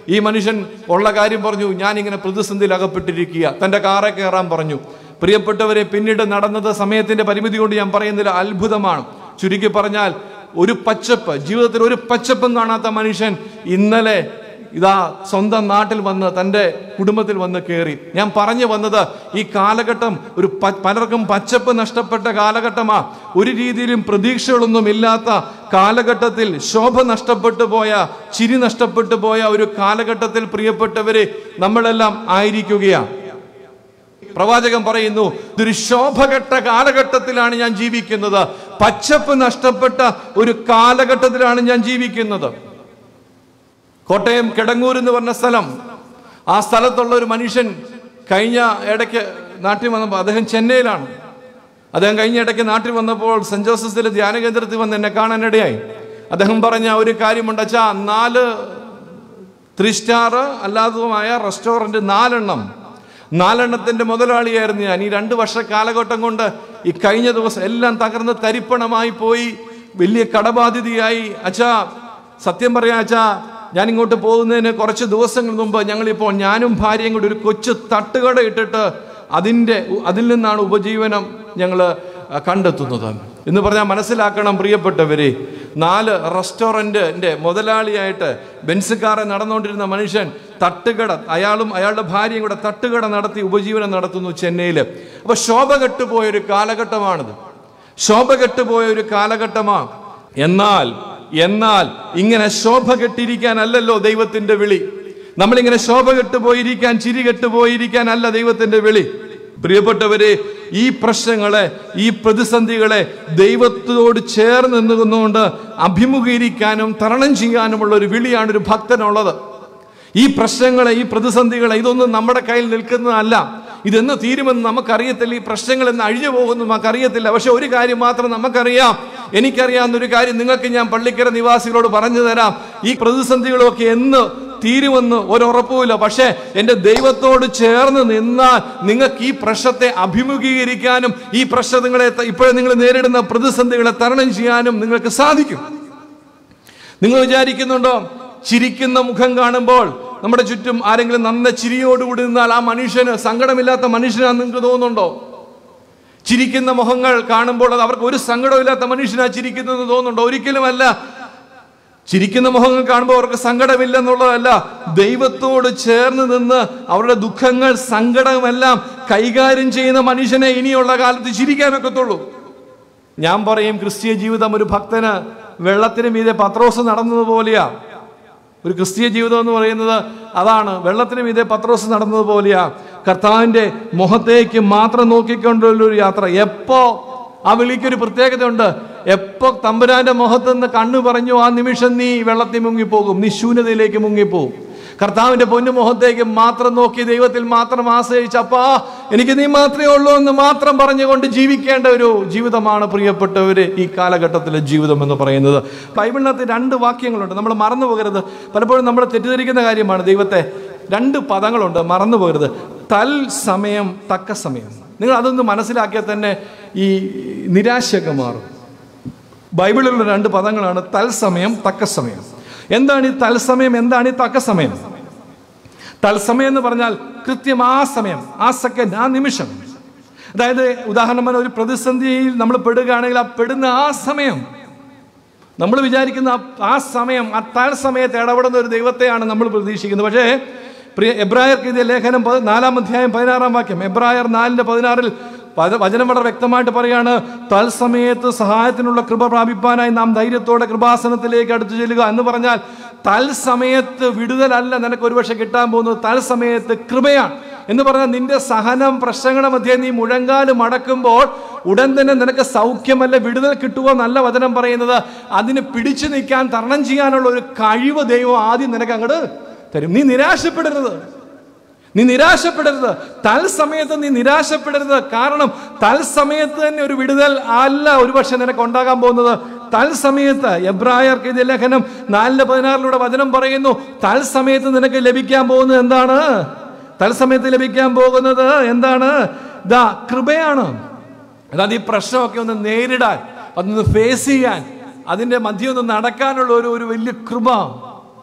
ഈ മനുഷ്യൻ ഉള്ള കാര്യം പറഞ്ഞു, ഞാനിങ്ങനെ പ്രതിസന്ധിയിൽ അകപ്പെട്ടിരിക്കുക. തൻ്റെ കാറെ കയറാൻ പറഞ്ഞു. പ്രിയപ്പെട്ടവരെ, പിന്നീട് നടന്നത് സമയത്തിന്റെ പരിമിതി കൊണ്ട് ഞാൻ പറയുന്നില്ല, അത്ഭുതമാണ്. ചുരുക്കി പറഞ്ഞാൽ ഒരു പച്ചപ്പ്, ജീവിതത്തിൽ ഒരു പച്ചപ്പും കാണാത്ത മനുഷ്യൻ ഇന്നലെ ഇതാ സ്വന്തം നാട്ടിൽ വന്ന് തൻ്റെ കുടുംബത്തിൽ വന്ന് കയറി. ഞാൻ പറഞ്ഞു വന്നത്, ഈ കാലഘട്ടം ഒരു പലർക്കും പച്ചപ്പ് നഷ്ടപ്പെട്ട കാലഘട്ടമാ. ഒരു രീതിയിലും പ്രതീക്ഷകളൊന്നും ഇല്ലാത്ത കാലഘട്ടത്തിൽ, ശോഭ നഷ്ടപ്പെട്ടു പോയ, ചിരി നഷ്ടപ്പെട്ടു പോയ ഒരു കാലഘട്ടത്തിൽ പ്രിയപ്പെട്ടവരെ നമ്മളെല്ലാം ആയിരിക്കുകയാണ്. പ്രവാചകൻ പറയുന്നു, ഇതൊരു ശോഭകെട്ട കാലഘട്ടത്തിലാണ് ഞാൻ ജീവിക്കുന്നത്, പച്ചപ്പ് നഷ്ടപ്പെട്ട ഒരു കാലഘട്ടത്തിലാണ് ഞാൻ ജീവിക്കുന്നത്. കോട്ടയം കിടങ്ങൂർ എന്ന് പറഞ്ഞ സ്ഥലം, ആ സ്ഥലത്തുള്ള ഒരു മനുഷ്യൻ കഴിഞ്ഞ ഇടയ്ക്ക് നാട്ടിൽ വന്നപ്പോൾ, അദ്ദേഹം ചെന്നൈയിലാണ്. അദ്ദേഹം കഴിഞ്ഞ ഇടയ്ക്ക് നാട്ടിൽ വന്നപ്പോൾ സെന്റ് ജോസഫിലെ ധ്യാന കേന്ദ്രത്തിൽ വന്ന് എന്നെ കാണാനിടയായി. അദ്ദേഹം പറഞ്ഞ ഒരു കാര്യമുണ്ട്, അച്ഛാ, നാല് ത്രീ സ്റ്റാർ അല്ലാത്തതുമായ റെസ്റ്റോറൻറ്റ് നാലെണ്ണം നാലെണ്ണത്തിന്റെ മുതലാളിയായിരുന്നു ഞാൻ. ഈ രണ്ട് വർഷ കാലഘട്ടം കൊണ്ട് ഈ കഴിഞ്ഞ ദിവസം എല്ലാം തകർന്ന് തരിപ്പണമായി പോയി, വലിയ കടബാധിതയായി. അച്ഛാ, സത്യം പറയാ അച്ഛാ, ഞാൻ ഇങ്ങോട്ട് പോകുന്നതിന് കുറച്ച് ദിവസങ്ങൾ മുമ്പ് ഞങ്ങളിപ്പോൾ ഞാനും ഭാര്യയും കൂടി ഒരു കൊച്ചു തട്ടുകട ഇട്ടിട്ട് അതിൻ്റെ അതിൽ നിന്നാണ് ഉപജീവനം ഞങ്ങൾ കണ്ടെത്തുന്നത് എന്ന് പറഞ്ഞാൽ മനസ്സിലാക്കണം പ്രിയപ്പെട്ടവരെ. നാല് റെസ്റ്റോറൻറ്റിൻ്റെ മുതലാളിയായിട്ട് ബെൻസ് കാറെ നടന്നുകൊണ്ടിരുന്ന മനുഷ്യൻ തട്ടുകട, അയാളും അയാളുടെ ഭാര്യയും കൂടെ തട്ടുകട നടത്തി ഉപജീവനം നടത്തുന്നു ചെന്നൈയിൽ. അപ്പോൾ ശോഭ കെട്ടുപോയൊരു കാലഘട്ടമാണിത്, ശോഭ കെട്ടുപോയ ഒരു കാലഘട്ടമാണ്. എന്നാൽ എന്നാൽ ഇങ്ങനെ ശോഭ കെട്ടിരിക്കാനല്ലല്ലോ ദൈവത്തിന്റെ വിളി. നമ്മളിങ്ങനെ ശോഭ കെട്ടുപോയിരിക്കാൻ, ചിരി കെട്ടുപോയിരിക്കാൻ അല്ല ദൈവത്തിന്റെ വിളി. പ്രിയപ്പെട്ടവരെ, ഈ പ്രശ്നങ്ങളെ, ഈ പ്രതിസന്ധികളെ ദൈവത്തോട് ചേർന്ന് നിന്നുകൊണ്ട് അഭിമുഖീകരിക്കാനും തരണം ചെയ്യാനുമുള്ള ഒരു വിളിയാണ് ഒരു ഭക്തനുള്ളത്. ഈ പ്രശ്നങ്ങളെ, ഈ പ്രതിസന്ധികളെ, ഇതൊന്നും നമ്മുടെ കയ്യിൽ നിൽക്കുന്നതല്ല. ഇതെന്ന് തീരുമെന്ന് നമുക്കറിയത്തില്ല, ഈ പ്രശ്നങ്ങൾ എന്ന് അഴിഞ്ഞു പോകുമെന്ന് നമുക്കറിയത്തില്ല. പക്ഷെ ഒരു കാര്യം മാത്രം നമുക്കറിയാം, എനിക്കറിയാവുന്ന ഒരു കാര്യം നിങ്ങൾക്ക് ഞാൻ പള്ളിക്കര നിവാസികളോട് പറഞ്ഞു തരാം. ഈ പ്രതിസന്ധികളൊക്കെ എന്ന് തീരുമെന്ന് ഒരുറപ്പുമില്ല. പക്ഷേ എൻ്റെ ദൈവത്തോട് ചേർന്ന് നിന്നാൽ നിങ്ങൾക്ക് ഈ പ്രശ്നത്തെ അഭിമുഖീകരിക്കാനും ഈ പ്രശ്നങ്ങളെ, ഇപ്പോഴും നിങ്ങൾ നേരിടുന്ന പ്രതിസന്ധികളെ തരണം ചെയ്യാനും നിങ്ങൾക്ക് സാധിക്കും. നിങ്ങൾ വിചാരിക്കുന്നുണ്ടോ, ചിരിക്കുന്ന മുഖം കാണുമ്പോൾ നമ്മുടെ ചുറ്റും ആരെങ്കിലും നന്ന ചിരിയോടുകൂടി നിന്നാൽ ആ മനുഷ്യന് സങ്കടമില്ലാത്ത മനുഷ്യനാണെന്ന് നിങ്ങൾക്ക് തോന്നുന്നുണ്ടോ? ചിരിക്കുന്ന മുഖങ്ങൾ കാണുമ്പോൾ അത് അവർക്ക് ഒരു സങ്കടമില്ലാത്ത മനുഷ്യനാ ചിരിക്കുന്നത് തോന്നുന്നുണ്ടോ? ഒരിക്കലുമല്ല. ചിരിക്കുന്ന മുഖങ്ങൾ കാണുമ്പോൾ അവർക്ക് സങ്കടമില്ലെന്നുള്ളതല്ല, ദൈവത്തോട് ചേർന്ന് നിന്ന് അവരുടെ ദുഃഖങ്ങൾ, സങ്കടമെല്ലാം കൈകാര്യം ചെയ്യുന്ന മനുഷ്യനെ ഇനിയുള്ള കാലത്ത് ചിരിക്കാനൊക്കത്തുള്ളൂ. ഞാൻ പറയും, ക്രിസ്തീയ ജീവിതം ഒരു ഭക്തന് വെള്ളത്തിന് മീതെ പത്രോസ് നടന്നതുപോലെയാ. ഒരു ക്രിസ്തീയ ജീവിതം എന്ന് പറയുന്നത് അതാണ്. വെള്ളത്തിന് മീതെ പത്രോസ് നടന്നതുപോലെയാ. കർത്താവിന്റെ മുഖത്തേക്ക് മാത്രം നോക്കിക്കൊണ്ടുള്ള ഒരു യാത്ര. എപ്പോ ആ വിളിക്കൊരു പ്രത്യേകതയുണ്ട്. എപ്പോ തമ്പുരാന്റെ മുഖത്ത് നിന്ന് കണ്ണു പറഞ്ഞു, ആ നിമിഷം നീ വെള്ളത്തിൽ മുങ്ങിപ്പോകും, നീ ശൂന്യതയിലേക്ക് മുങ്ങിപ്പോകും. കർത്താവിന്റെ പൊന്നു മുഖത്തേക്ക് മാത്രം നോക്കി, ദൈവത്തിൽ മാത്രം ആശ്രയിച്ച്, അപ്പാ എനിക്ക് നീ മാത്രമേ ഉള്ളൂ എന്ന് മാത്രം പറഞ്ഞുകൊണ്ട് ജീവിക്കേണ്ട ഒരു ജീവിതമാണ് പ്രിയപ്പെട്ടവര് ഈ കാലഘട്ടത്തിലെ ജീവിതം എന്ന് പറയുന്നത്. ബൈബിളിനകത്ത് രണ്ട് വാക്യങ്ങളുണ്ട്, നമ്മൾ മറന്നു പോകരുത്. പലപ്പോഴും നമ്മൾ തെറ്റിദ്ധരിക്കുന്ന കാര്യമാണ് ദൈവത്തെ. രണ്ട് പദങ്ങളുണ്ട്, മറന്നു പോകരുത്. തൽ സമയം, തക്ക സമയം. നിങ്ങൾ അതൊന്ന് മനസ്സിലാക്കിയാൽ തന്നെ ഈ നിരാശയൊക്കെ മാറും. ബൈബിളിലുള്ള രണ്ട് പദങ്ങളാണ് തൽസമയം, തക്ക സമയം. എന്താണ് ഈ തൽസമയം, എന്താണ് ഈ തക്ക സമയം? തൽസമയം എന്ന് പറഞ്ഞാൽ കൃത്യം ആ സമയം, ആ സെക്കൻഡ്, ആ നിമിഷം. അതായത് ഉദാഹരണം, ഒരു പ്രതിസന്ധിയിൽ നമ്മൾ പെടുകയാണെങ്കിൽ ആ പെടുന്ന ആ സമയം, നമ്മൾ വിചാരിക്കുന്ന ആ സമയം, ആ തൽസമയത്ത് ഇടപെടുന്ന ഒരു ദൈവത്തെയാണ് നമ്മൾ പ്രതീക്ഷിക്കുന്നത്. പക്ഷേ പ്രിയ എബ്രായർക്ക് എഴുതിയ ലേഖനം നാലാം അധ്യായം പതിനാറാം വാക്യം, എബ്രായർ നാലിന്റെ പതിനാറിൽ വചനം വളരെ വ്യക്തമായിട്ട് പറയാണ്, തൽസമയത്ത് സഹായത്തിനുള്ള കൃപ പ്രാപിപ്പാനായി നാം ധൈര്യത്തോടെ കൃപാസനത്തിലേക്ക് അടുത്തു ചെല്ലുക എന്ന് പറഞ്ഞാൽ, തൽസമയത്ത് വിടുതലല്ല നിനക്ക് ഒരുപക്ഷെ കിട്ടാൻ പോകുന്നത്, തൽസമയത്ത് കൃപയാണ് എന്ന് പറഞ്ഞാൽ നിന്റെ സഹനം, പ്രശ്നങ്ങളുടെ മധ്യേ നീ മുഴങ്കാല് മടക്കുമ്പോൾ ഉടൻ തന്നെ നിനക്ക് സൗഖ്യമല്ല വിടുതൽ കിട്ടുക എന്നല്ല വചനം പറയുന്നത്. അതിന് പിടിച്ചു നിൽക്കാൻ, തരണം ചെയ്യാനുള്ള ഒരു കഴിവ് ദൈവം ആദ്യം നിനക്ക് അങ്ങോട്ട് തരും. നീ നിരാശപ്പെടരുത്, നീ നിരാശപ്പെടരുത്. തൽസമയത്ത് നീ നിരാശപ്പെടരുത്. കാരണം തൽസമയത്ത് തന്നെ ഒരു വിടുതൽ അല്ല ഒരുപക്ഷെ നിനക്ക് ഉണ്ടാകാൻ പോകുന്നത്. തൽസമയത്ത് എബ്രായർക്ക് എഴുതിയ ലേഖനം നാലിന്റെ പതിനാറിലൂടെ വചനം പറയുന്നു, തൽസമയത്ത് നിനക്ക് ലഭിക്കാൻ പോകുന്നത് എന്താണ്? തൽസമയത്ത് ലഭിക്കാൻ പോകുന്നത് എന്താണ്? ദാ കൃപയാണ്. അതായത് ഈ പ്രശ്നമൊക്കെ ഒന്ന് നേരിടാൻ, അതൊന്ന് ഫേസ് ചെയ്യാൻ, അതിന്റെ മധ്യം ഒന്ന് നടക്കാനുള്ള ഒരു ഒരു വലിയ കൃപ.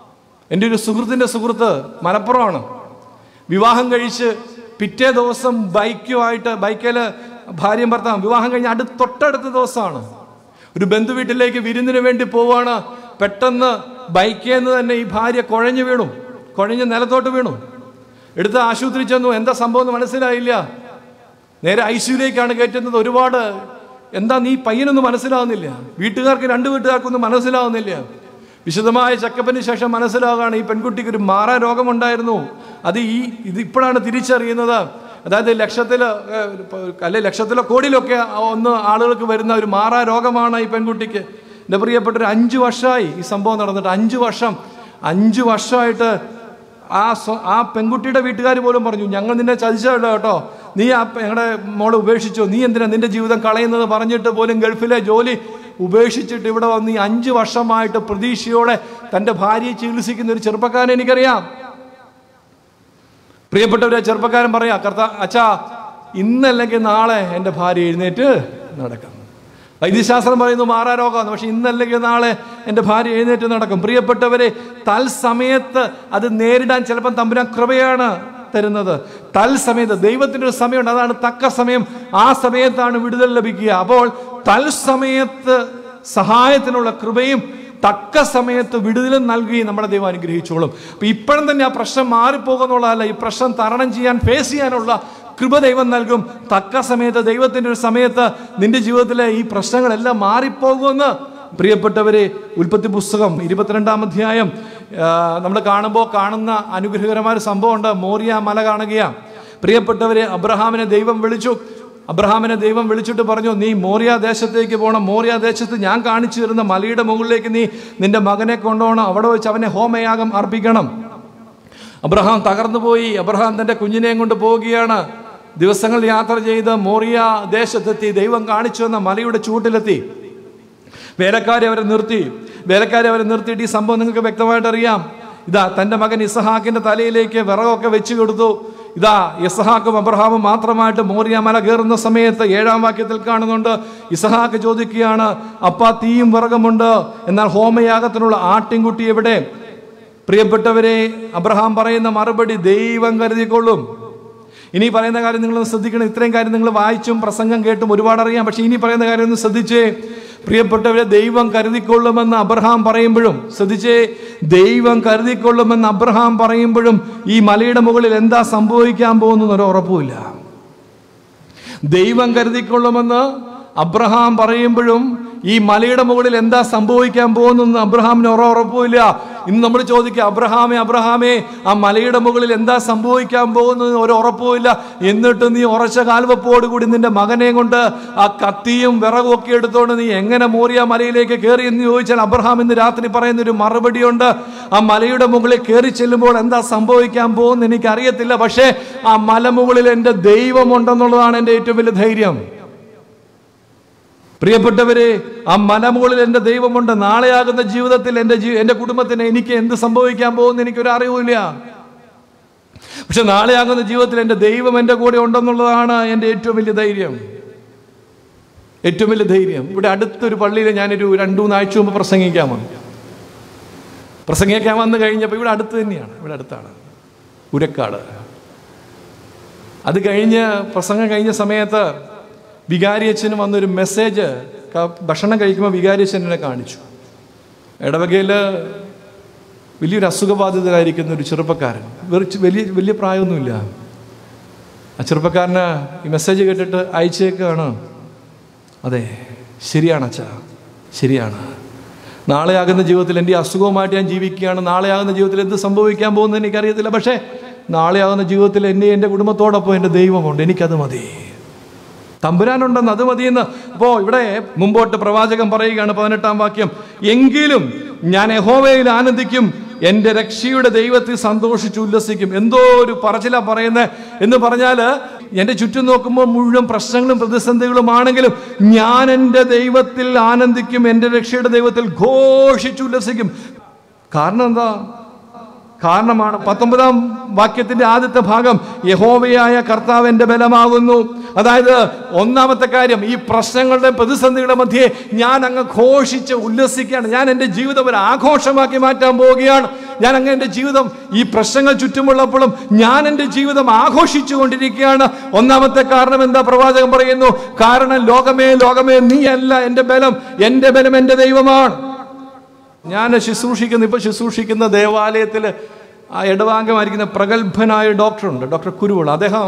എൻ്റെ ഒരു സുഹൃത്തിൻ്റെ സുഹൃത്ത് മലപ്പുറമാണ്. വിവാഹം കഴിച്ച് പിറ്റേ ദിവസം ബൈക്കുമായിട്ട് ബൈക്കിൽ ഭാര്യയും ഭർത്താവും വിവാഹം കഴിഞ്ഞ് അടുത്ത് തൊട്ടടുത്ത ദിവസമാണ്. ഒരു ബന്ധു വീട്ടിലേക്ക് വിരുന്നിന് വേണ്ടി പോവാണ്. പെട്ടെന്ന് ബൈക്കിൽ നിന്ന് തന്നെ ഈ ഭാര്യ കുഴഞ്ഞു വീണു, കുഴഞ്ഞ് നിലത്തോട്ട് വീണു. എടുത്ത് ആശുപത്രി ചെന്നു. എന്താ സംഭവം എന്ന് മനസ്സിലായില്ല. നേരെ ഐ സിയുലേക്കാണ് കയറ്റുന്നത്. ഒരുപാട് എന്താ നീ പയ്യനൊന്നും മനസ്സിലാവുന്നില്ല, വീട്ടുകാർക്ക് രണ്ട് വീട്ടുകാർക്കൊന്നും മനസ്സിലാവുന്നില്ല. വിശദമായ ചെക്കപ്പിന് ശേഷം മനസ്സിലാവുകയാണ് ഈ പെൺകുട്ടിക്ക് ഒരു മാറാ രോഗമുണ്ടായിരുന്നു. അത് ഈ ഇത് ഇപ്പോഴാണ് തിരിച്ചറിയുന്നത്. അതായത് ലക്ഷത്തിൽ അല്ലെ ലക്ഷത്തിലോ കോടിയിലൊക്കെ ഒന്ന് ആളുകൾക്ക് വരുന്ന ഒരു മാറാ രോഗമാണ് ഈ പെൺകുട്ടിക്ക്. എൻ്റെ പ്രിയപ്പെട്ടൊരു അഞ്ചു വർഷമായി ഈ സംഭവം നടന്നിട്ട്. അഞ്ചു വർഷം അഞ്ചു വർഷമായിട്ട് ആ ആ പെൺകുട്ടിയുടെ വീട്ടുകാർ പോലും പറഞ്ഞു, ഞങ്ങൾ നിന്നെ ചതിച്ചല്ലോ കേട്ടോ, നീ ആ ഞങ്ങളുടെ മോളെ ഉപേക്ഷിച്ചോ, നീ എന്തിനാ നിന്റെ ജീവിതം കളയുന്നത് പറഞ്ഞിട്ട് പോലും ഗൾഫിലെ ജോലി ഉപേക്ഷിച്ചിട്ട് ഇവിടെ വന്ന് ഈ അഞ്ചു വർഷമായിട്ട് പ്രതീക്ഷയോടെ തൻ്റെ ഭാര്യയെ ചികിത്സിക്കുന്ന ഒരു ചെറുപ്പക്കാരൻ എനിക്കറിയാം. പ്രിയപ്പെട്ടവരെ, ചെറുപ്പക്കാരൻ പറയാ, കർത്താ അച്ഛാ ഇന്നല്ലെങ്കിൽ നാളെ എൻ്റെ ഭാര്യ എഴുന്നേറ്റ് നടക്കും. വൈദ്യശാസ്ത്രം പറയുന്നു മാറാ രോഗമാണ്, പക്ഷെ ഇന്നല്ലെങ്കിൽ നാളെ എൻ്റെ ഭാര്യ എഴുന്നേറ്റ് നടക്കും. പ്രിയപ്പെട്ടവരെ, തൽസമയത്ത് അത് നേരിടാൻ ചിലപ്പം തമ്പുരാൻ കൃപയാണ് തരുന്നത്. തൽസമയത്ത് ദൈവത്തിൻ്റെ ഒരു സമയമുണ്ട്, അതാണ് തക്ക സമയം. ആ സമയത്താണ് വിടുതൽ ലഭിക്കുക. അപ്പോൾ തൽസമയത്ത് സഹായത്തിനുള്ള കൃപയും തക്ക സമയത്ത് വിടുതലും നൽകി നമ്മുടെ ദൈവം അനുഗ്രഹിച്ചോളും. അപ്പൊ ഇപ്പോഴും തന്നെ ആ പ്രശ്നം മാറിപ്പോകുന്നുള്ളതല്ല, ഈ പ്രശ്നം തരണം ചെയ്യാൻ ഫേസ് ചെയ്യാനുള്ള കൃപ ദൈവം നൽകും. തക്ക സമയത്ത് ദൈവത്തിൻ്റെ ഒരു സമയത്ത് നിന്റെ ജീവിതത്തിലെ ഈ പ്രശ്നങ്ങളെല്ലാം മാറിപ്പോകുമെന്ന്. പ്രിയപ്പെട്ടവരെ, ഉൽപ്പത്തി പുസ്തകം ഇരുപത്തിരണ്ടാം അധ്യായം നമ്മൾ കാണുമ്പോൾ കാണുന്ന അനുഗ്രഹകരമായ ഒരു സംഭവമുണ്ട്. മോറിയ മല കാണുകയാണ്. പ്രിയപ്പെട്ടവരെ, അബ്രഹാമിനെ ദൈവം വിളിച്ചു. അബ്രഹാമിനെ ദൈവം വിളിച്ചിട്ട് പറഞ്ഞു, നീ മോറിയ ദേശത്തേക്ക് പോകണം. മോറിയ ദേശത്ത് ഞാൻ കാണിച്ചു തരുന്ന മലയുടെ മുകളിലേക്ക് നീ നിന്റെ മകനെ കൊണ്ടുപോകണം. അവിടെ വെച്ച് അവനെ ഹോമയാഗം അർപ്പിക്കണം. അബ്രഹാം തകർന്നു പോയി. അബ്രഹാം തൻ്റെ കുഞ്ഞിനെയും കൊണ്ട് പോവുകയാണ്. ദിവസങ്ങൾ യാത്ര ചെയ്ത് മോറിയ ദേശത്തെത്തി. ദൈവം കാണിച്ചു വന്ന മലയുടെ ചൂട്ടിലെത്തി. വേലക്കാരെ അവരെ നിർത്തി. വേലക്കാരെ അവരെ നിർത്തിയിട്ട് ഈ സംഭവം നിങ്ങൾക്ക് വ്യക്തമായിട്ട് അറിയാം. ഇതാ തൻ്റെ മകൻ ഇസഹാക്കിന്റെ തലയിലേക്ക് വിറകൊക്കെ വെച്ചു കൊടുത്തു. ഇതാ ഇസഹാക്കും അബ്രഹാമും മാത്രമായിട്ട് മോറിയ മല കയറുന്ന സമയത്ത് ഏഴാം വാക്യത്തിൽ കാണുന്നുണ്ട്, ഇസഹാക്ക് ചോദിക്കുകയാണ്, അപ്പാ തീയും വിറകുമുണ്ട്, എന്നാൽ ഹോമയാഗത്തിനുള്ള ആട്ടിൻകുട്ടി എവിടെ? പ്രിയപ്പെട്ടവരെ, അബ്രഹാം പറയുന്ന മറുപടി, ദൈവം കരുതിക്കൊള്ളും. ഇനി പറയുന്ന കാര്യം നിങ്ങളൊന്ന് ശ്രദ്ധിക്കണം. ഇത്രയും കാര്യം നിങ്ങൾ വായിച്ചും പ്രസംഗം കേട്ടും ഒരുപാട് അറിയാം, പക്ഷെ ഇനി പറയുന്ന കാര്യം ഒന്ന് ശ്രദ്ധിച്ചേ. പ്രിയപ്പെട്ടവരെ, ദൈവം കരുതിക്കൊള്ളുമെന്ന് അബ്രഹാം പറയുമ്പോഴും ശ്രദ്ധിച്ചേ, ദൈവം കരുതിക്കൊള്ളുമെന്ന് അബ്രഹാം പറയുമ്പോഴും ഈ മലയുടെ മുകളിൽ എന്താ സംഭവിക്കാൻ പോകുന്ന ഒരു ഉറപ്പുമില്ല. ദൈവം കരുതിക്കൊള്ളുമെന്ന് അബ്രഹാം പറയുമ്പോഴും ഈ മലയുടെ മുകളിൽ എന്താ സംഭവിക്കാൻ പോകുന്നു അബ്രഹാമിന് ഒര ഉറപ്പുമില്ല. ഇന്ന് നമ്മൾ ചോദിക്കുക, അബ്രഹാമേ അബ്രഹാമേ ആ മലയുടെ മുകളിൽ എന്താ സംഭവിക്കാൻ പോകുന്നത് ഒരു ഉറപ്പുമില്ല. എന്നിട്ട് നീ ഉറച്ച കാൽവപ്പോടുകൂടി നിന്റെ മകനെ കൊണ്ട് ആ കത്തിയും വിറകും ഒക്കെ എടുത്തോണ്ട് നീ എങ്ങനെ മോറിയ മലയിലേക്ക് കയറി എന്ന് ചോദിച്ചാൽ അബ്രഹാം ഇന്ന് രാത്രി പറയുന്ന ഒരു മറുപടിയുണ്ട്. ആ മലയുടെ മുകളിൽ കയറി ചെല്ലുമ്പോൾ എന്താ സംഭവിക്കാൻ പോകുന്നത് എനിക്കറിയത്തില്ല, പക്ഷേ ആ മലമുകളിൽ എൻ്റെ ദൈവമുണ്ടെന്നുള്ളതാണ് എൻ്റെ ഏറ്റവും വലിയ ധൈര്യം. പ്രിയപ്പെട്ടവരെ, ആ മലമുകളിൽ എൻ്റെ ദൈവമുണ്ട്. നാളെയാകുന്ന ജീവിതത്തിൽ എൻ്റെ എൻ്റെ കുടുംബത്തിന് എനിക്ക് എന്ത് സംഭവിക്കാൻ പോകുന്ന എനിക്കൊരു അറിവില്ല, പക്ഷെ നാളെയാകുന്ന ജീവിതത്തിൽ എൻ്റെ ദൈവം എൻ്റെ കൂടെ ഉണ്ടെന്നുള്ളതാണ് എൻ്റെ ഏറ്റവും വലിയ ധൈര്യം. ഏറ്റവും വലിയ ധൈര്യം. ഇവിടെ അടുത്തൊരു പള്ളിയിൽ ഞാനൊരു രണ്ടു മൂന്നാഴ്ച മുമ്പ് പ്രസംഗിക്കാൻ വന്നു. പ്രസംഗിക്കാൻ വന്നു കഴിഞ്ഞപ്പോൾ ഇവിടെ അടുത്ത് തന്നെയാണ്, ഇവിടെ അടുത്താണ് ഉരക്കാട്. അത് കഴിഞ്ഞ് പ്രസംഗം കഴിഞ്ഞ സമയത്ത് വികാരി അച്ഛന് വന്നൊരു മെസ്സേജ്. ഭക്ഷണം കഴിക്കുമ്പോൾ വികാരി അച്ഛനെ കാണിച്ചു. ഇടവകയിൽ വലിയൊരു അസുഖബാധിതരായിരിക്കുന്ന ഒരു ചെറുപ്പക്കാരൻ, വലിയ വലിയ പ്രായമൊന്നുമില്ല. ആ ചെറുപ്പക്കാരന് ഈ മെസ്സേജ് കേട്ടിട്ട് അയച്ചേക്കാണ്, അതെ ശരിയാണ് അച്ഛാ, ശരിയാണ്, നാളെയാകുന്ന ജീവിതത്തിൽ എൻ്റെ അസുഖവുമായിട്ട് ഞാൻ ജീവിക്കുകയാണ്. നാളെയാകുന്ന ജീവിതത്തിൽ എന്ത് സംഭവിക്കാൻ പോകുന്നത് എനിക്കറിയത്തില്ല, പക്ഷേ നാളെയാകുന്ന ജീവിതത്തിൽ എന്നെ എൻ്റെ കുടുംബത്തോടൊപ്പം എൻ്റെ ദൈവമുണ്ട്, എനിക്കത് മതി, തമ്പുരാനുണ്ടെന്ന് അത് മതിയെന്ന്. അപ്പോൾ ഇവിടെ മുമ്പോട്ട് പ്രവാചകൻ പറയുകയാണ്, പതിനെട്ടാം വാക്യം, എങ്കിലും ഞാൻ യഹോവയിൽ ആനന്ദിക്കും, എൻ്റെ രക്ഷയുടെ ദൈവത്തിൽ സന്തോഷിച്ച് ഉല്ലസിക്കും. എന്തോ ഒരു പറച്ചില പറയുന്നത് എന്ന് പറഞ്ഞാൽ, എൻ്റെ ചുറ്റും നോക്കുമ്പോൾ മുഴുവൻ പ്രശ്നങ്ങളും പ്രതിസന്ധികളുമാണെങ്കിലും ഞാൻ എൻ്റെ ദൈവത്തിൽ ആനന്ദിക്കും, എൻ്റെ രക്ഷയുടെ ദൈവത്തിൽ ഘോഷിച്ചുല്ലസിക്കും. കാരണം എന്താ? കാരണമാണ്. പത്തൊമ്പതാം വാക്യത്തിന്റെ ആദ്യത്തെ ഭാഗം യഹോവയായ കർത്താവ് എന്റെ ബലമാകുന്നു. അതായത് ഒന്നാമത്തെ കാര്യം, ഈ പ്രശ്നങ്ങളുടെ പ്രതിസന്ധികളുടെ മധ്യേ ഞാൻ അങ്ങ് ഘോഷിച്ച് ഉല്ലസിക്കുകയാണ്. ഞാൻ എൻ്റെ ജീവിതം ഒരു ആഘോഷമാക്കി മാറ്റാൻ പോവുകയാണ്. ഞാൻ അങ്ങ് എൻ്റെ ജീവിതം ഈ പ്രശ്നങ്ങൾ ചുറ്റുമുള്ളപ്പോഴും ഞാൻ എൻ്റെ ജീവിതം ആഘോഷിച്ചു കൊണ്ടിരിക്കുകയാണ്. ഒന്നാമത്തെ കാരണം എന്താ? പ്രവാചകൻ പറയുന്നു, കാരണം ലോകമേ ലോകമേ നീയല്ല എൻ്റെ ബലം, എൻ്റെ ബലം എൻ്റെ ദൈവമാണ്. ഞാൻ ശുശ്രൂഷിക്കുന്ന ഇപ്പൊ ശുശ്രൂഷിക്കുന്ന ദേവാലയത്തിൽ ആ ഇടവാംഗമായിരിക്കുന്ന പ്രഗത്ഭനായ ഡോക്ടറുണ്ട്, ഡോക്ടർ കുരുവിള. അദ്ദേഹം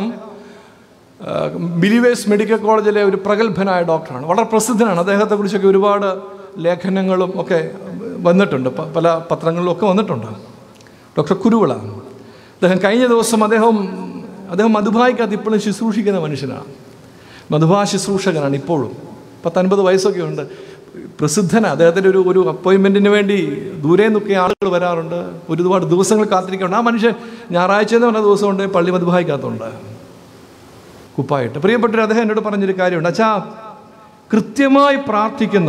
ബിലീവേഴ്സ് മെഡിക്കൽ കോളേജിലെ ഒരു പ്രഗത്ഭനായ ഡോക്ടറാണ്, വളരെ പ്രസിദ്ധനാണ്. അദ്ദേഹത്തെ കുറിച്ചൊക്കെ ഒരുപാട് ലേഖനങ്ങളും ഒക്കെ വന്നിട്ടുണ്ട്, പല പത്രങ്ങളിലും ഒക്കെ വന്നിട്ടുണ്ട്. ഡോക്ടർ കുരുവിള അദ്ദേഹം കഴിഞ്ഞ ദിവസം അദ്ദേഹം അദ്ദേഹം മധുബായിക്കകത്ത് ഇപ്പോഴും ശുശ്രൂഷിക്കുന്ന മനുഷ്യനാണ്, മധുബാ ശുശ്രൂഷകനാണ്. ഇപ്പോഴും പത്തൻപത് വയസ്സൊക്കെ ഉണ്ട്, പ്രസിദ്ധനാണ്. അദ്ദേഹത്തിൻ്റെ ഒരു ഒരു അപ്പോയിൻമെൻറ്റിന് വേണ്ടി ദൂരെ നിന്നൊക്കെ ആളുകൾ വരാറുണ്ട്, ഒരുപാട് ദിവസങ്ങൾ കാത്തിരിക്കുന്നുണ്ട്. ആ മനുഷ്യൻ ഞായറാഴ്ച എന്ന് പറഞ്ഞ ദിവസം കൊണ്ട് പള്ളി മധുബായിക്കകത്തുണ്ട് കുപ്പായിട്ട്. പ്രിയപ്പെട്ടവർ, അദ്ദേഹം എന്നോട് പറഞ്ഞൊരു കാര്യമുണ്ട്. അച്ഛാ, കൃത്യമായി പ്രാർത്ഥിക്കുന്ന,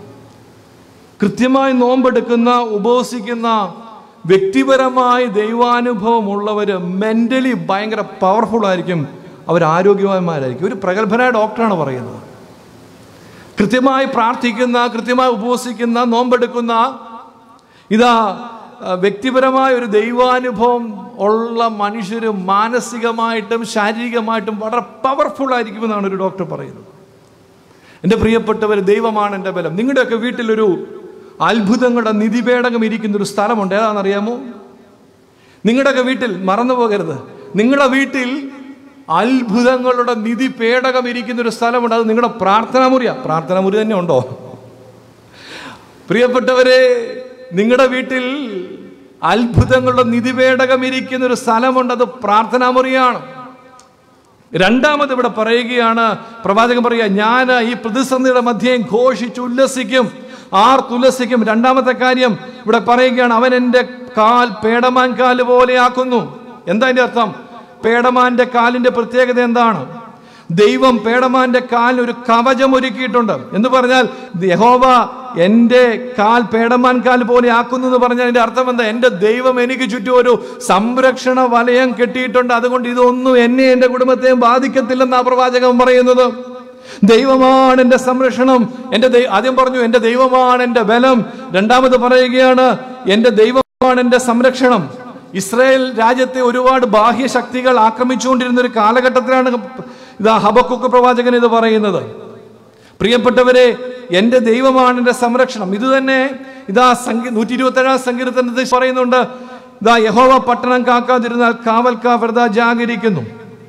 കൃത്യമായി നോമ്പെടുക്കുന്ന, ഉപവസിക്കുന്ന, വ്യക്തിപരമായി ദൈവാനുഭവമുള്ളവർ മെൻ്റലി ഭയങ്കര പവർഫുൾ ആയിരിക്കും, അവർ ആരോഗ്യവാന്മാരായിരിക്കും. ഒരു പ്രഗത്ഭനായ ഡോക്ടറാണ് പറയുന്നത്. കൃത്യമായി പ്രാർത്ഥിക്കുന്ന, കൃത്യമായി ഉപവസിക്കുന്ന, നോമ്പെടുക്കുന്ന, ഇതാ വ്യക്തിപരമായ ഒരു ദൈവാനുഭവം ഉള്ള മനുഷ്യർ മാനസികമായിട്ടും ശാരീരികമായിട്ടും വളരെ പവർഫുൾ ആയിരിക്കുമെന്നാണ് ഒരു ഡോക്ടർ പറയുന്നത്. എൻ്റെ പ്രിയപ്പെട്ടവർ, ദൈവമാണ് എൻ്റെ ബലം. നിങ്ങളുടെയൊക്കെ വീട്ടിലൊരു അത്ഭുതങ്ങളുടെ നിധിപേടകം ഇരിക്കുന്നൊരു സ്ഥലമുണ്ട്. ഏതാണെന്നറിയാമോ? നിങ്ങളുടെയൊക്കെ വീട്ടിൽ, മറന്നു പോകരുത്, നിങ്ങളുടെ വീട്ടിൽ അത്ഭുതങ്ങളുടെ നിധി പേടകം ഇരിക്കുന്നൊരു സ്ഥലമുണ്ട്. അത് നിങ്ങളുടെ പ്രാർത്ഥനാ മുറിയാ. പ്രാർത്ഥനാ മുറി തന്നെ ഉണ്ടോ? പ്രിയപ്പെട്ടവരെ, നിങ്ങളുടെ വീട്ടിൽ അത്ഭുതങ്ങളുടെ നിധി പേടകം ഇരിക്കുന്നൊരു സ്ഥലമുണ്ട്, അത് പ്രാർത്ഥനാ മുറിയാണ്. രണ്ടാമത് ഇവിടെ പറയുകയാണ്, പ്രവാചകൻ പറയുക, ഞാൻ ഈ പ്രതിസന്ധിയുടെ മധ്യേ ഘോഷിച്ച് ഉല്ലസിക്കും. ആർത്തുല്ലസിക്കും. രണ്ടാമത്തെ കാര്യം ഇവിടെ പറയുകയാണ്, അവൻ എൻ്റെ കാൽ പേടമാൻ കാല് പോലെ ആക്കുന്നു. എന്താ അതിൻ്റെ അർത്ഥം? പേടമാന്റെ കാലിന്റെ പ്രത്യേകത എന്താണ്? ദൈവം പേടമാന്റെ കാലിന് ഒരു കവചം ഒരുക്കിയിട്ടുണ്ട് എന്ന് പറഞ്ഞാൽ, യഹോവ എൻ്റെ കാൽ പേടമാൻ കാൽ പോലെ ആക്കുന്നു എന്ന് പറഞ്ഞാൽ അതിന്റെ അർത്ഥം എന്താ? എൻ്റെ ദൈവം എനിക്ക് ചുറ്റും ഒരു സംരക്ഷണ വലയം കെട്ടിയിട്ടുണ്ട്, അതുകൊണ്ട് ഇതൊന്നും എന്നെ എൻ്റെ കുടുംബത്തെയും ബാധിക്കത്തില്ലെന്നാണ് പ്രവാചകൻ പറയുന്നത്. ദൈവമാണ് എൻ്റെ സംരക്ഷണം. എൻ്റെ ആദ്യം പറഞ്ഞു എൻ്റെ ദൈവമാണ് എൻ്റെ ബലം. രണ്ടാമത് പറയുകയാണ് എൻ്റെ ദൈവമാണ് എൻ്റെ സംരക്ഷണം. ഇസ്രായേൽ രാജ്യത്തെ ഒരുപാട് ബാഹ്യ ശക്തികൾ ആക്രമിച്ചുകൊണ്ടിരുന്ന ഒരു കാലഘട്ടത്തിലാണ് ഇതാ ഹബക്കൂക്ക് പ്രവാചകൻ ഇത് പറയുന്നത്. പ്രിയപ്പെട്ടവരെ, എൻ്റെ ദൈവമാണ് എൻ്റെ സംരക്ഷണം. ഇത് തന്നെ ഇതാ സംഗീ നൂറ്റി ഇരുപത്തി ഏഴാം സങ്കീർത്തനത്തിൽ പറയുന്നുണ്ട്, ഇതാ യഹോവ പട്ടണം കാക്കാതിരുന്നാൽ കാവൽക്കാർ വെറുതെ ജാഗരിക്കുന്നു.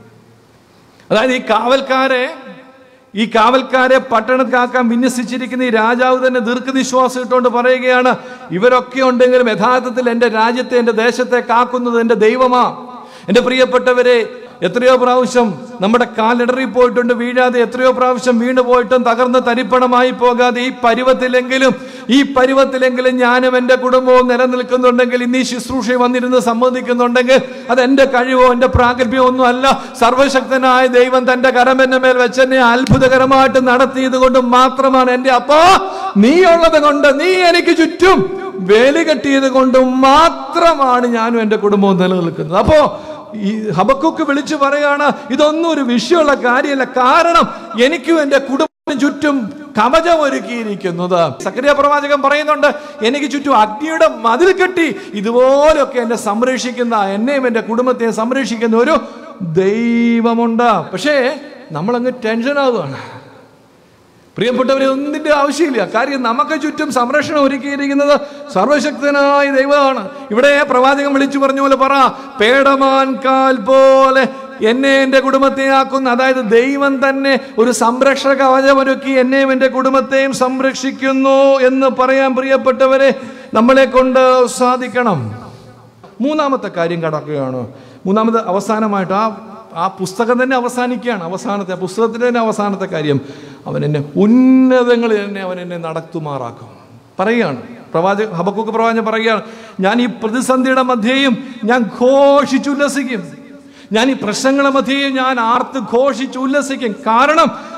അതായത് ഈ കാവൽക്കാരെ ഈ കാവൽക്കാരെ പട്ടണം കാക്കാൻ വിന്യസിച്ചിരിക്കുന്ന ഈ രാജാവ് തന്നെ ദീർഘനിശ്വാസം ഇട്ടുകൊണ്ട് പറയുകയാണ്, ഇവരൊക്കെ ഉണ്ടെങ്കിലും യഥാർത്ഥത്തിൽ എൻ്റെ രാജ്യത്തെ, എൻ്റെ ദേശത്തെ കാക്കുന്നത് എൻ്റെ ദൈവമാ. എൻ്റെ പ്രിയപ്പെട്ടവരെ, എത്രയോ പ്രാവശ്യം നമ്മുടെ കാലിടറി പോയിട്ടുണ്ട്, വീഴാതെ എത്രയോ പ്രാവശ്യം വീണു പോയിട്ടും തകർന്ന് തരിപ്പണമായി പോകാതെ ഈ പരുവത്തിലെങ്കിലും ഈ പരുവത്തിലെങ്കിലും ഞാനും എൻ്റെ കുടുംബവും നിലനിൽക്കുന്നുണ്ടെങ്കിൽ, ഇന്ന് ഈ ശുശ്രൂഷ വന്നിരുന്ന് സംബന്ധിക്കുന്നുണ്ടെങ്കിൽ അത് എൻ്റെ കഴിവോ എൻ്റെ പ്രാഗൽഭ്യമോ ഒന്നും അല്ല. സർവശക്തനായ ദൈവം തൻ്റെ കരം എൻ്റെ മേൽ വെച്ചെന്നെ അത്ഭുതകരമായിട്ട് നടത്തിയത് കൊണ്ട് മാത്രമാണ്. എൻ്റെ അപ്പാ, നീ ഉള്ളത് കൊണ്ട്, നീ എനിക്ക് ചുറ്റും വേലി കെട്ടിയത് കൊണ്ട് മാത്രമാണ് ഞാനും എൻ്റെ കുടുംബവും നിലനിൽക്കുന്നത്. അപ്പോ ഈ ഹബക്കൂക്ക് വിളിച്ചു പറയാണ്, ഇതൊന്നും ഒരു വിഷയമുള്ള കാര്യമല്ല, കാരണം എനിക്കും എൻ്റെ കുടുംബത്തിന് ചുറ്റും കവചം ഒരുക്കിയിരിക്കുന്നത്. സക്കറിയ പ്രവാചകൻ പറയുന്നുണ്ട്, എനിക്ക് ചുറ്റും അഗ്നിയുടെ മതിൽ കെട്ടി ഇതുപോലൊക്കെ എന്നെ സംരക്ഷിക്കുന്ന, എന്നെയും എൻ്റെ കുടുംബത്തെയും സംരക്ഷിക്കുന്ന ഒരു ദൈവമുണ്ട്. പക്ഷേ നമ്മളങ്ങ് ടെൻഷൻ ആവുകയാണ്. പ്രിയപ്പെട്ടവരെ, ഒന്നിന്റെ ആവശ്യമില്ല. കാര്യം നമുക്ക് ചുറ്റും സംരക്ഷണം ഒരുക്കിയിരിക്കുന്നത് സർവശക്തനായ ദൈവമാണ്. ഇവിടെ പ്രവാചകൻ വിളിച്ചു പറഞ്ഞ പോലെ പറ, പേടമാൻ കാൽ പോലെ എന്നെ എൻ്റെ കുടുംബത്തെ ആക്കുന്ന, അതായത് ദൈവം തന്നെ ഒരു സംരക്ഷക കവചമൊരുക്കി എന്നെയും എൻ്റെ കുടുംബത്തെയും സംരക്ഷിക്കുന്നു എന്ന് പറയാൻ പ്രിയപ്പെട്ടവരെ നമ്മളെ കൊണ്ട് സാധിക്കണം. മൂന്നാമത്തെ കാര്യം കടക്കുകയാണ്. മൂന്നാമത് അവസാനമായിട്ട് ആ ആ പുസ്തകം തന്നെ അവസാനിക്കുകയാണ്. അവസാനത്തെ പുസ്തകത്തിൻ്റെ തന്നെ അവസാനത്തെ കാര്യം, അവൻ എന്നെ ഉന്നതങ്ങളിൽ തന്നെ അവൻ എന്നെ നടത്തുമാറാക്കും പറയുകയാണ്. പ്രവാചക ഹബക്കൂക്ക് പ്രവാചകൻ പറയുകയാണ്, ഞാൻ ഈ പ്രതിസന്ധിയുടെ മധ്യേയും ഞാൻ ഘോഷിച്ചുല്ലസിക്കും. ഞാൻ ഈ പ്രശ്നങ്ങളുടെ മധ്യേയും ഞാൻ ആർത്ത് ഘോഷിച്ചുല്ലസിക്കും. കാരണം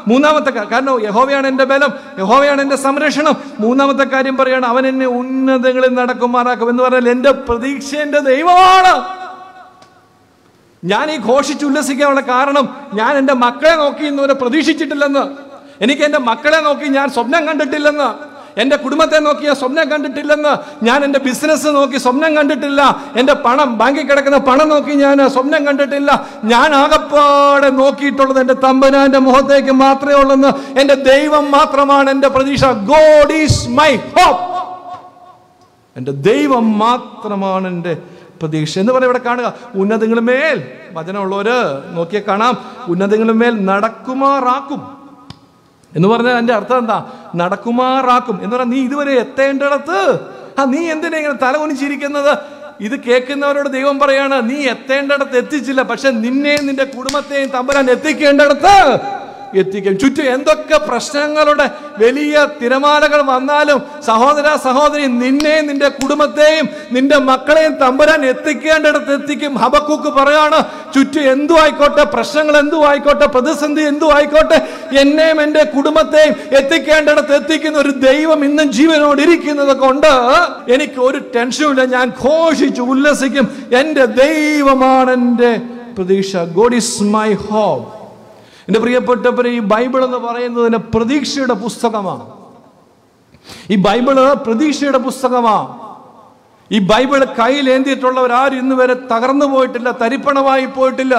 മൂന്നാമത്തെ കാരണം യഹോവയാണ് എൻ്റെ ബലം, യഹോവയാണ് എൻ്റെ സംരക്ഷണം. മൂന്നാമത്തെ കാര്യം പറയാണ്, അവൻ എന്നെ ഉന്നതങ്ങളിൽ നടക്കുമാറാക്കും എന്ന് പറഞ്ഞാൽ എൻ്റെ പ്രതീക്ഷ എൻ്റെ ദൈവമാണ്. ഞാൻ ഈ ഘോഷിച്ചുല്ലസിക്കാനുള്ള കാരണം ഞാൻ എൻ്റെ മക്കളെ നോക്കി ഇന്നുവരെ പ്രതീക്ഷിച്ചിട്ടില്ലെന്ന്, എനിക്ക് എൻ്റെ മക്കളെ നോക്കി ഞാൻ സ്വപ്നം കണ്ടിട്ടില്ലെന്ന്, എൻ്റെ കുടുംബത്തെ നോക്കി ഞാൻ സ്വപ്നം കണ്ടിട്ടില്ലെന്ന്, ഞാൻ എൻ്റെ ബിസിനസ് നോക്കി സ്വപ്നം കണ്ടിട്ടില്ല, എൻ്റെ പണം ബാങ്കിൽ കിടക്കുന്ന പണം നോക്കി ഞാൻ സ്വപ്നം കണ്ടിട്ടില്ല. ഞാൻ ആകപ്പാടെ നോക്കിയിട്ടുള്ളത് എൻ്റെ തമ്പുരാന്റെ മുഖത്തേക്ക് മാത്രമേ ഉള്ളെന്ന്. എൻ്റെ ദൈവം മാത്രമാണ് എൻ്റെ പ്രതീക്ഷ. God is my hope. എൻ്റെ ദൈവം മാത്രമാണ് എൻ്റെ പ്രതീക്ഷ എന്ന് പറയാം. ഇവിടെ കാണുക, ഉന്നതങ്ങളുമേൽ, വചനമുള്ളവര് നോക്കിയാൽ കാണാം, ഉന്നതങ്ങളുമേൽ നടക്കുമാറാക്കും എന്ന് പറഞ്ഞാൽ എൻ്റെ അർത്ഥം എന്താ? നടക്കുമാറാക്കും എന്ന് പറഞ്ഞാൽ നീ ഇതുവരെ എത്തേണ്ടിടത്ത് ആ നീ എന്തിനാ ഇങ്ങനെ തല കുനിച്ചിരിക്കുന്നത്? ഇത് കേൾക്കുന്നവരോട് ദൈവം പറയാണ്, നീ എത്തേണ്ടിടത്ത് എത്തിച്ചില്ല, പക്ഷെ നിന്നെയും നിന്റെ കുടുംബത്തെയും തമ്പുരാൻ എത്തിക്കേണ്ടിടത്ത് എത്തിക്കും. ചുറ്റും എന്തൊക്കെ പ്രശ്നങ്ങളുടെ വലിയ തിരമാലകൾ വന്നാലും സഹോദര സഹോദരി, നിന്നെയും നിന്റെ കുടുംബത്തെയും നിന്റെ മക്കളെയും തമ്പുരാൻ എത്തിക്കേണ്ടിടത്ത് എത്തിക്കും. ഹബക്കൂക്ക് പറയാണ്, ചുറ്റും എന്തു ആയിക്കോട്ടെ, പ്രശ്നങ്ങൾ എന്തു ആയിക്കോട്ടെ, പ്രതിസന്ധി എന്തു ആയിക്കോട്ടെ, എന്നെയും എൻ്റെ കുടുംബത്തെയും എത്തിക്കേണ്ടിടത്ത് എത്തിക്കുന്ന ഒരു ദൈവം ഇന്നും ജീവനോട് ഇരിക്കുന്നത് കൊണ്ട് എനിക്ക് ഒരു ടെൻഷനും ഇല്ല. ഞാൻ ഘോഷിച്ച് ഉല്ലസിക്കും. എൻ്റെ ദൈവമാണ് എൻ്റെ പ്രതീക്ഷ. God is my hope. എൻ്റെ പ്രിയപ്പെട്ടവരെ, ഈ ബൈബിൾ എന്ന് പറയുന്നതിന് പ്രതീക്ഷയുടെ പുസ്തകമാണ്. ഈ ബൈബിള് പ്രതീക്ഷയുടെ പുസ്തകമാണ്. ഈ ബൈബിൾ കയ്യിൽ ഏന്തിയിട്ടുള്ളവരാരും ഇന്ന് വരെ തകർന്നു പോയിട്ടില്ല, തരിപ്പണമായി പോയിട്ടില്ല.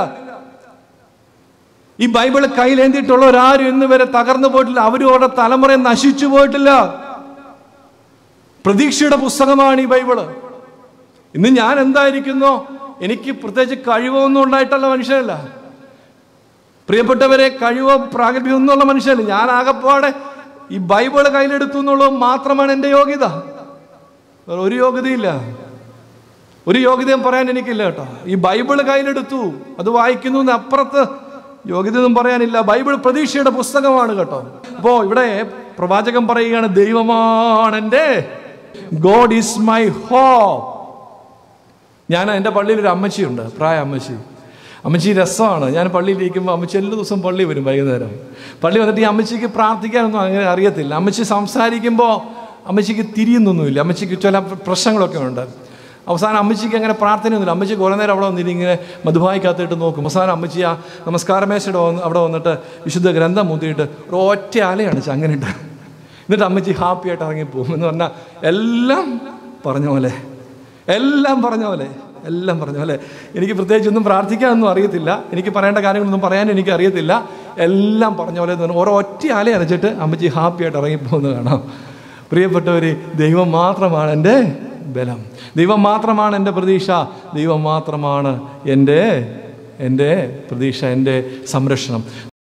ഈ ബൈബിൾ കയ്യിൽ ഏന്തിയിട്ടുള്ളവരാരും ഇന്ന് വരെ തകർന്നു പോയിട്ടില്ല, അവരും അവരുടെ തലമുറ നശിച്ചു പോയിട്ടില്ല. പ്രതീക്ഷയുടെ പുസ്തകമാണ് ഈ ബൈബിള്. ഇന്ന് ഞാൻ എന്തായിരിക്കുന്നോ, എനിക്ക് പ്രത്യേകിച്ച് കഴിവൊന്നും ഉണ്ടായിട്ടുള്ള മനുഷ്യനല്ല. പ്രിയപ്പെട്ടവരെ, കഴിവോ പ്രാഗൽഭ്യം ഒന്നുള്ള മനുഷ്യല്ല. ഞാൻ ആകപ്പാടെ ഈ ബൈബിള് കയ്യിലെടുത്തു എന്നുള്ളത് മാത്രമാണ് എൻ്റെ യോഗ്യത. ഒരു യോഗ്യതയില്ല, ഒരു യോഗ്യതയും പറയാൻ എനിക്കില്ല കേട്ടോ. ഈ ബൈബിള് കയ്യിലെടുത്തു, അത് വായിക്കുന്നു, അപ്പുറത്ത് യോഗ്യതയൊന്നും പറയാനില്ല. ബൈബിൾ പ്രതീക്ഷയുടെ പുസ്തകമാണ് കേട്ടോ. അപ്പോ ഇവിടെ പ്രവാചകൻ പറയുകയാണ്, ദൈവമാണ് എൻ്റെ, ഗോഡ് ഈസ് മൈ ഹോപ്പ്. ഞാൻ എൻ്റെ പള്ളിയിൽ ഒരു അമ്മച്ചിയുണ്ട്, പ്രായ അമ്മച്ചി. അമ്മച്ചി രസമാണ്. ഞാൻ പള്ളിയിലിരിക്കുമ്പോൾ അമ്മച്ചി എല്ലാ ദിവസവും പള്ളി വരും വൈകുന്നേരം. പള്ളി വന്നിട്ട് ഈ അമ്മച്ചിക്ക് പ്രാർത്ഥിക്കാനൊന്നും അങ്ങനെ അറിയത്തില്ല. അമ്മച്ചി സംസാരിക്കുമ്പോൾ അമ്മച്ചിക്ക് തിരിയുന്നൊന്നുമില്ല, അമ്മച്ചിക്ക് ചില പ്രശ്നങ്ങളൊക്കെ ഉണ്ട്. അവസാനം അമ്മച്ചിക്ക് അങ്ങനെ പ്രാർത്ഥനയൊന്നുമില്ല. അമ്മച്ചി കുറേ നേരം അവിടെ വന്നിട്ട് ഇങ്ങനെ മധുവായിക്കകത്തിട്ട് നോക്കും. അവസാനം അമ്മച്ചി ആ നമസ്കാരമേശയുടെ വന്ന് അവിടെ വന്നിട്ട് വിശുദ്ധ ഗ്രന്ഥം മുത്തിയിട്ട് ഒരു ഒറ്റ ആലയാണ് അങ്ങനെ ഇട്ട്, എന്നിട്ട് അമ്മച്ചി ഹാപ്പി ആയിട്ട് ഇറങ്ങിപ്പോകും. എന്ന് പറഞ്ഞാൽ എല്ലാം പറഞ്ഞ പോലെ, എല്ലാം പറഞ്ഞ പോലെ, എല്ലാം പറഞ്ഞു അല്ലേ. എനിക്ക് പ്രത്യേകിച്ചൊന്നും പ്രാർത്ഥിക്കാനൊന്നും അറിയത്തില്ല, എനിക്ക് പറയേണ്ട കാര്യങ്ങളൊന്നും പറയാൻ എനിക്ക് അറിയത്തില്ല. എല്ലാം പറഞ്ഞ പോലെ എന്ന് പറഞ്ഞാൽ ഓരോ ഒറ്റ ആല അരച്ചിട്ട് അമ്മച്ചി ഹാപ്പി ആയിട്ട് ഇറങ്ങിപ്പോകുന്നത് കാണാം. പ്രിയപ്പെട്ടവർ, ദൈവം മാത്രമാണ് എൻ്റെ ബലം, ദൈവം മാത്രമാണ് എൻ്റെ പ്രതീക്ഷ, ദൈവം മാത്രമാണ് എൻ്റെ എൻ്റെ പ്രതീക്ഷ, എൻ്റെ സംരക്ഷണം.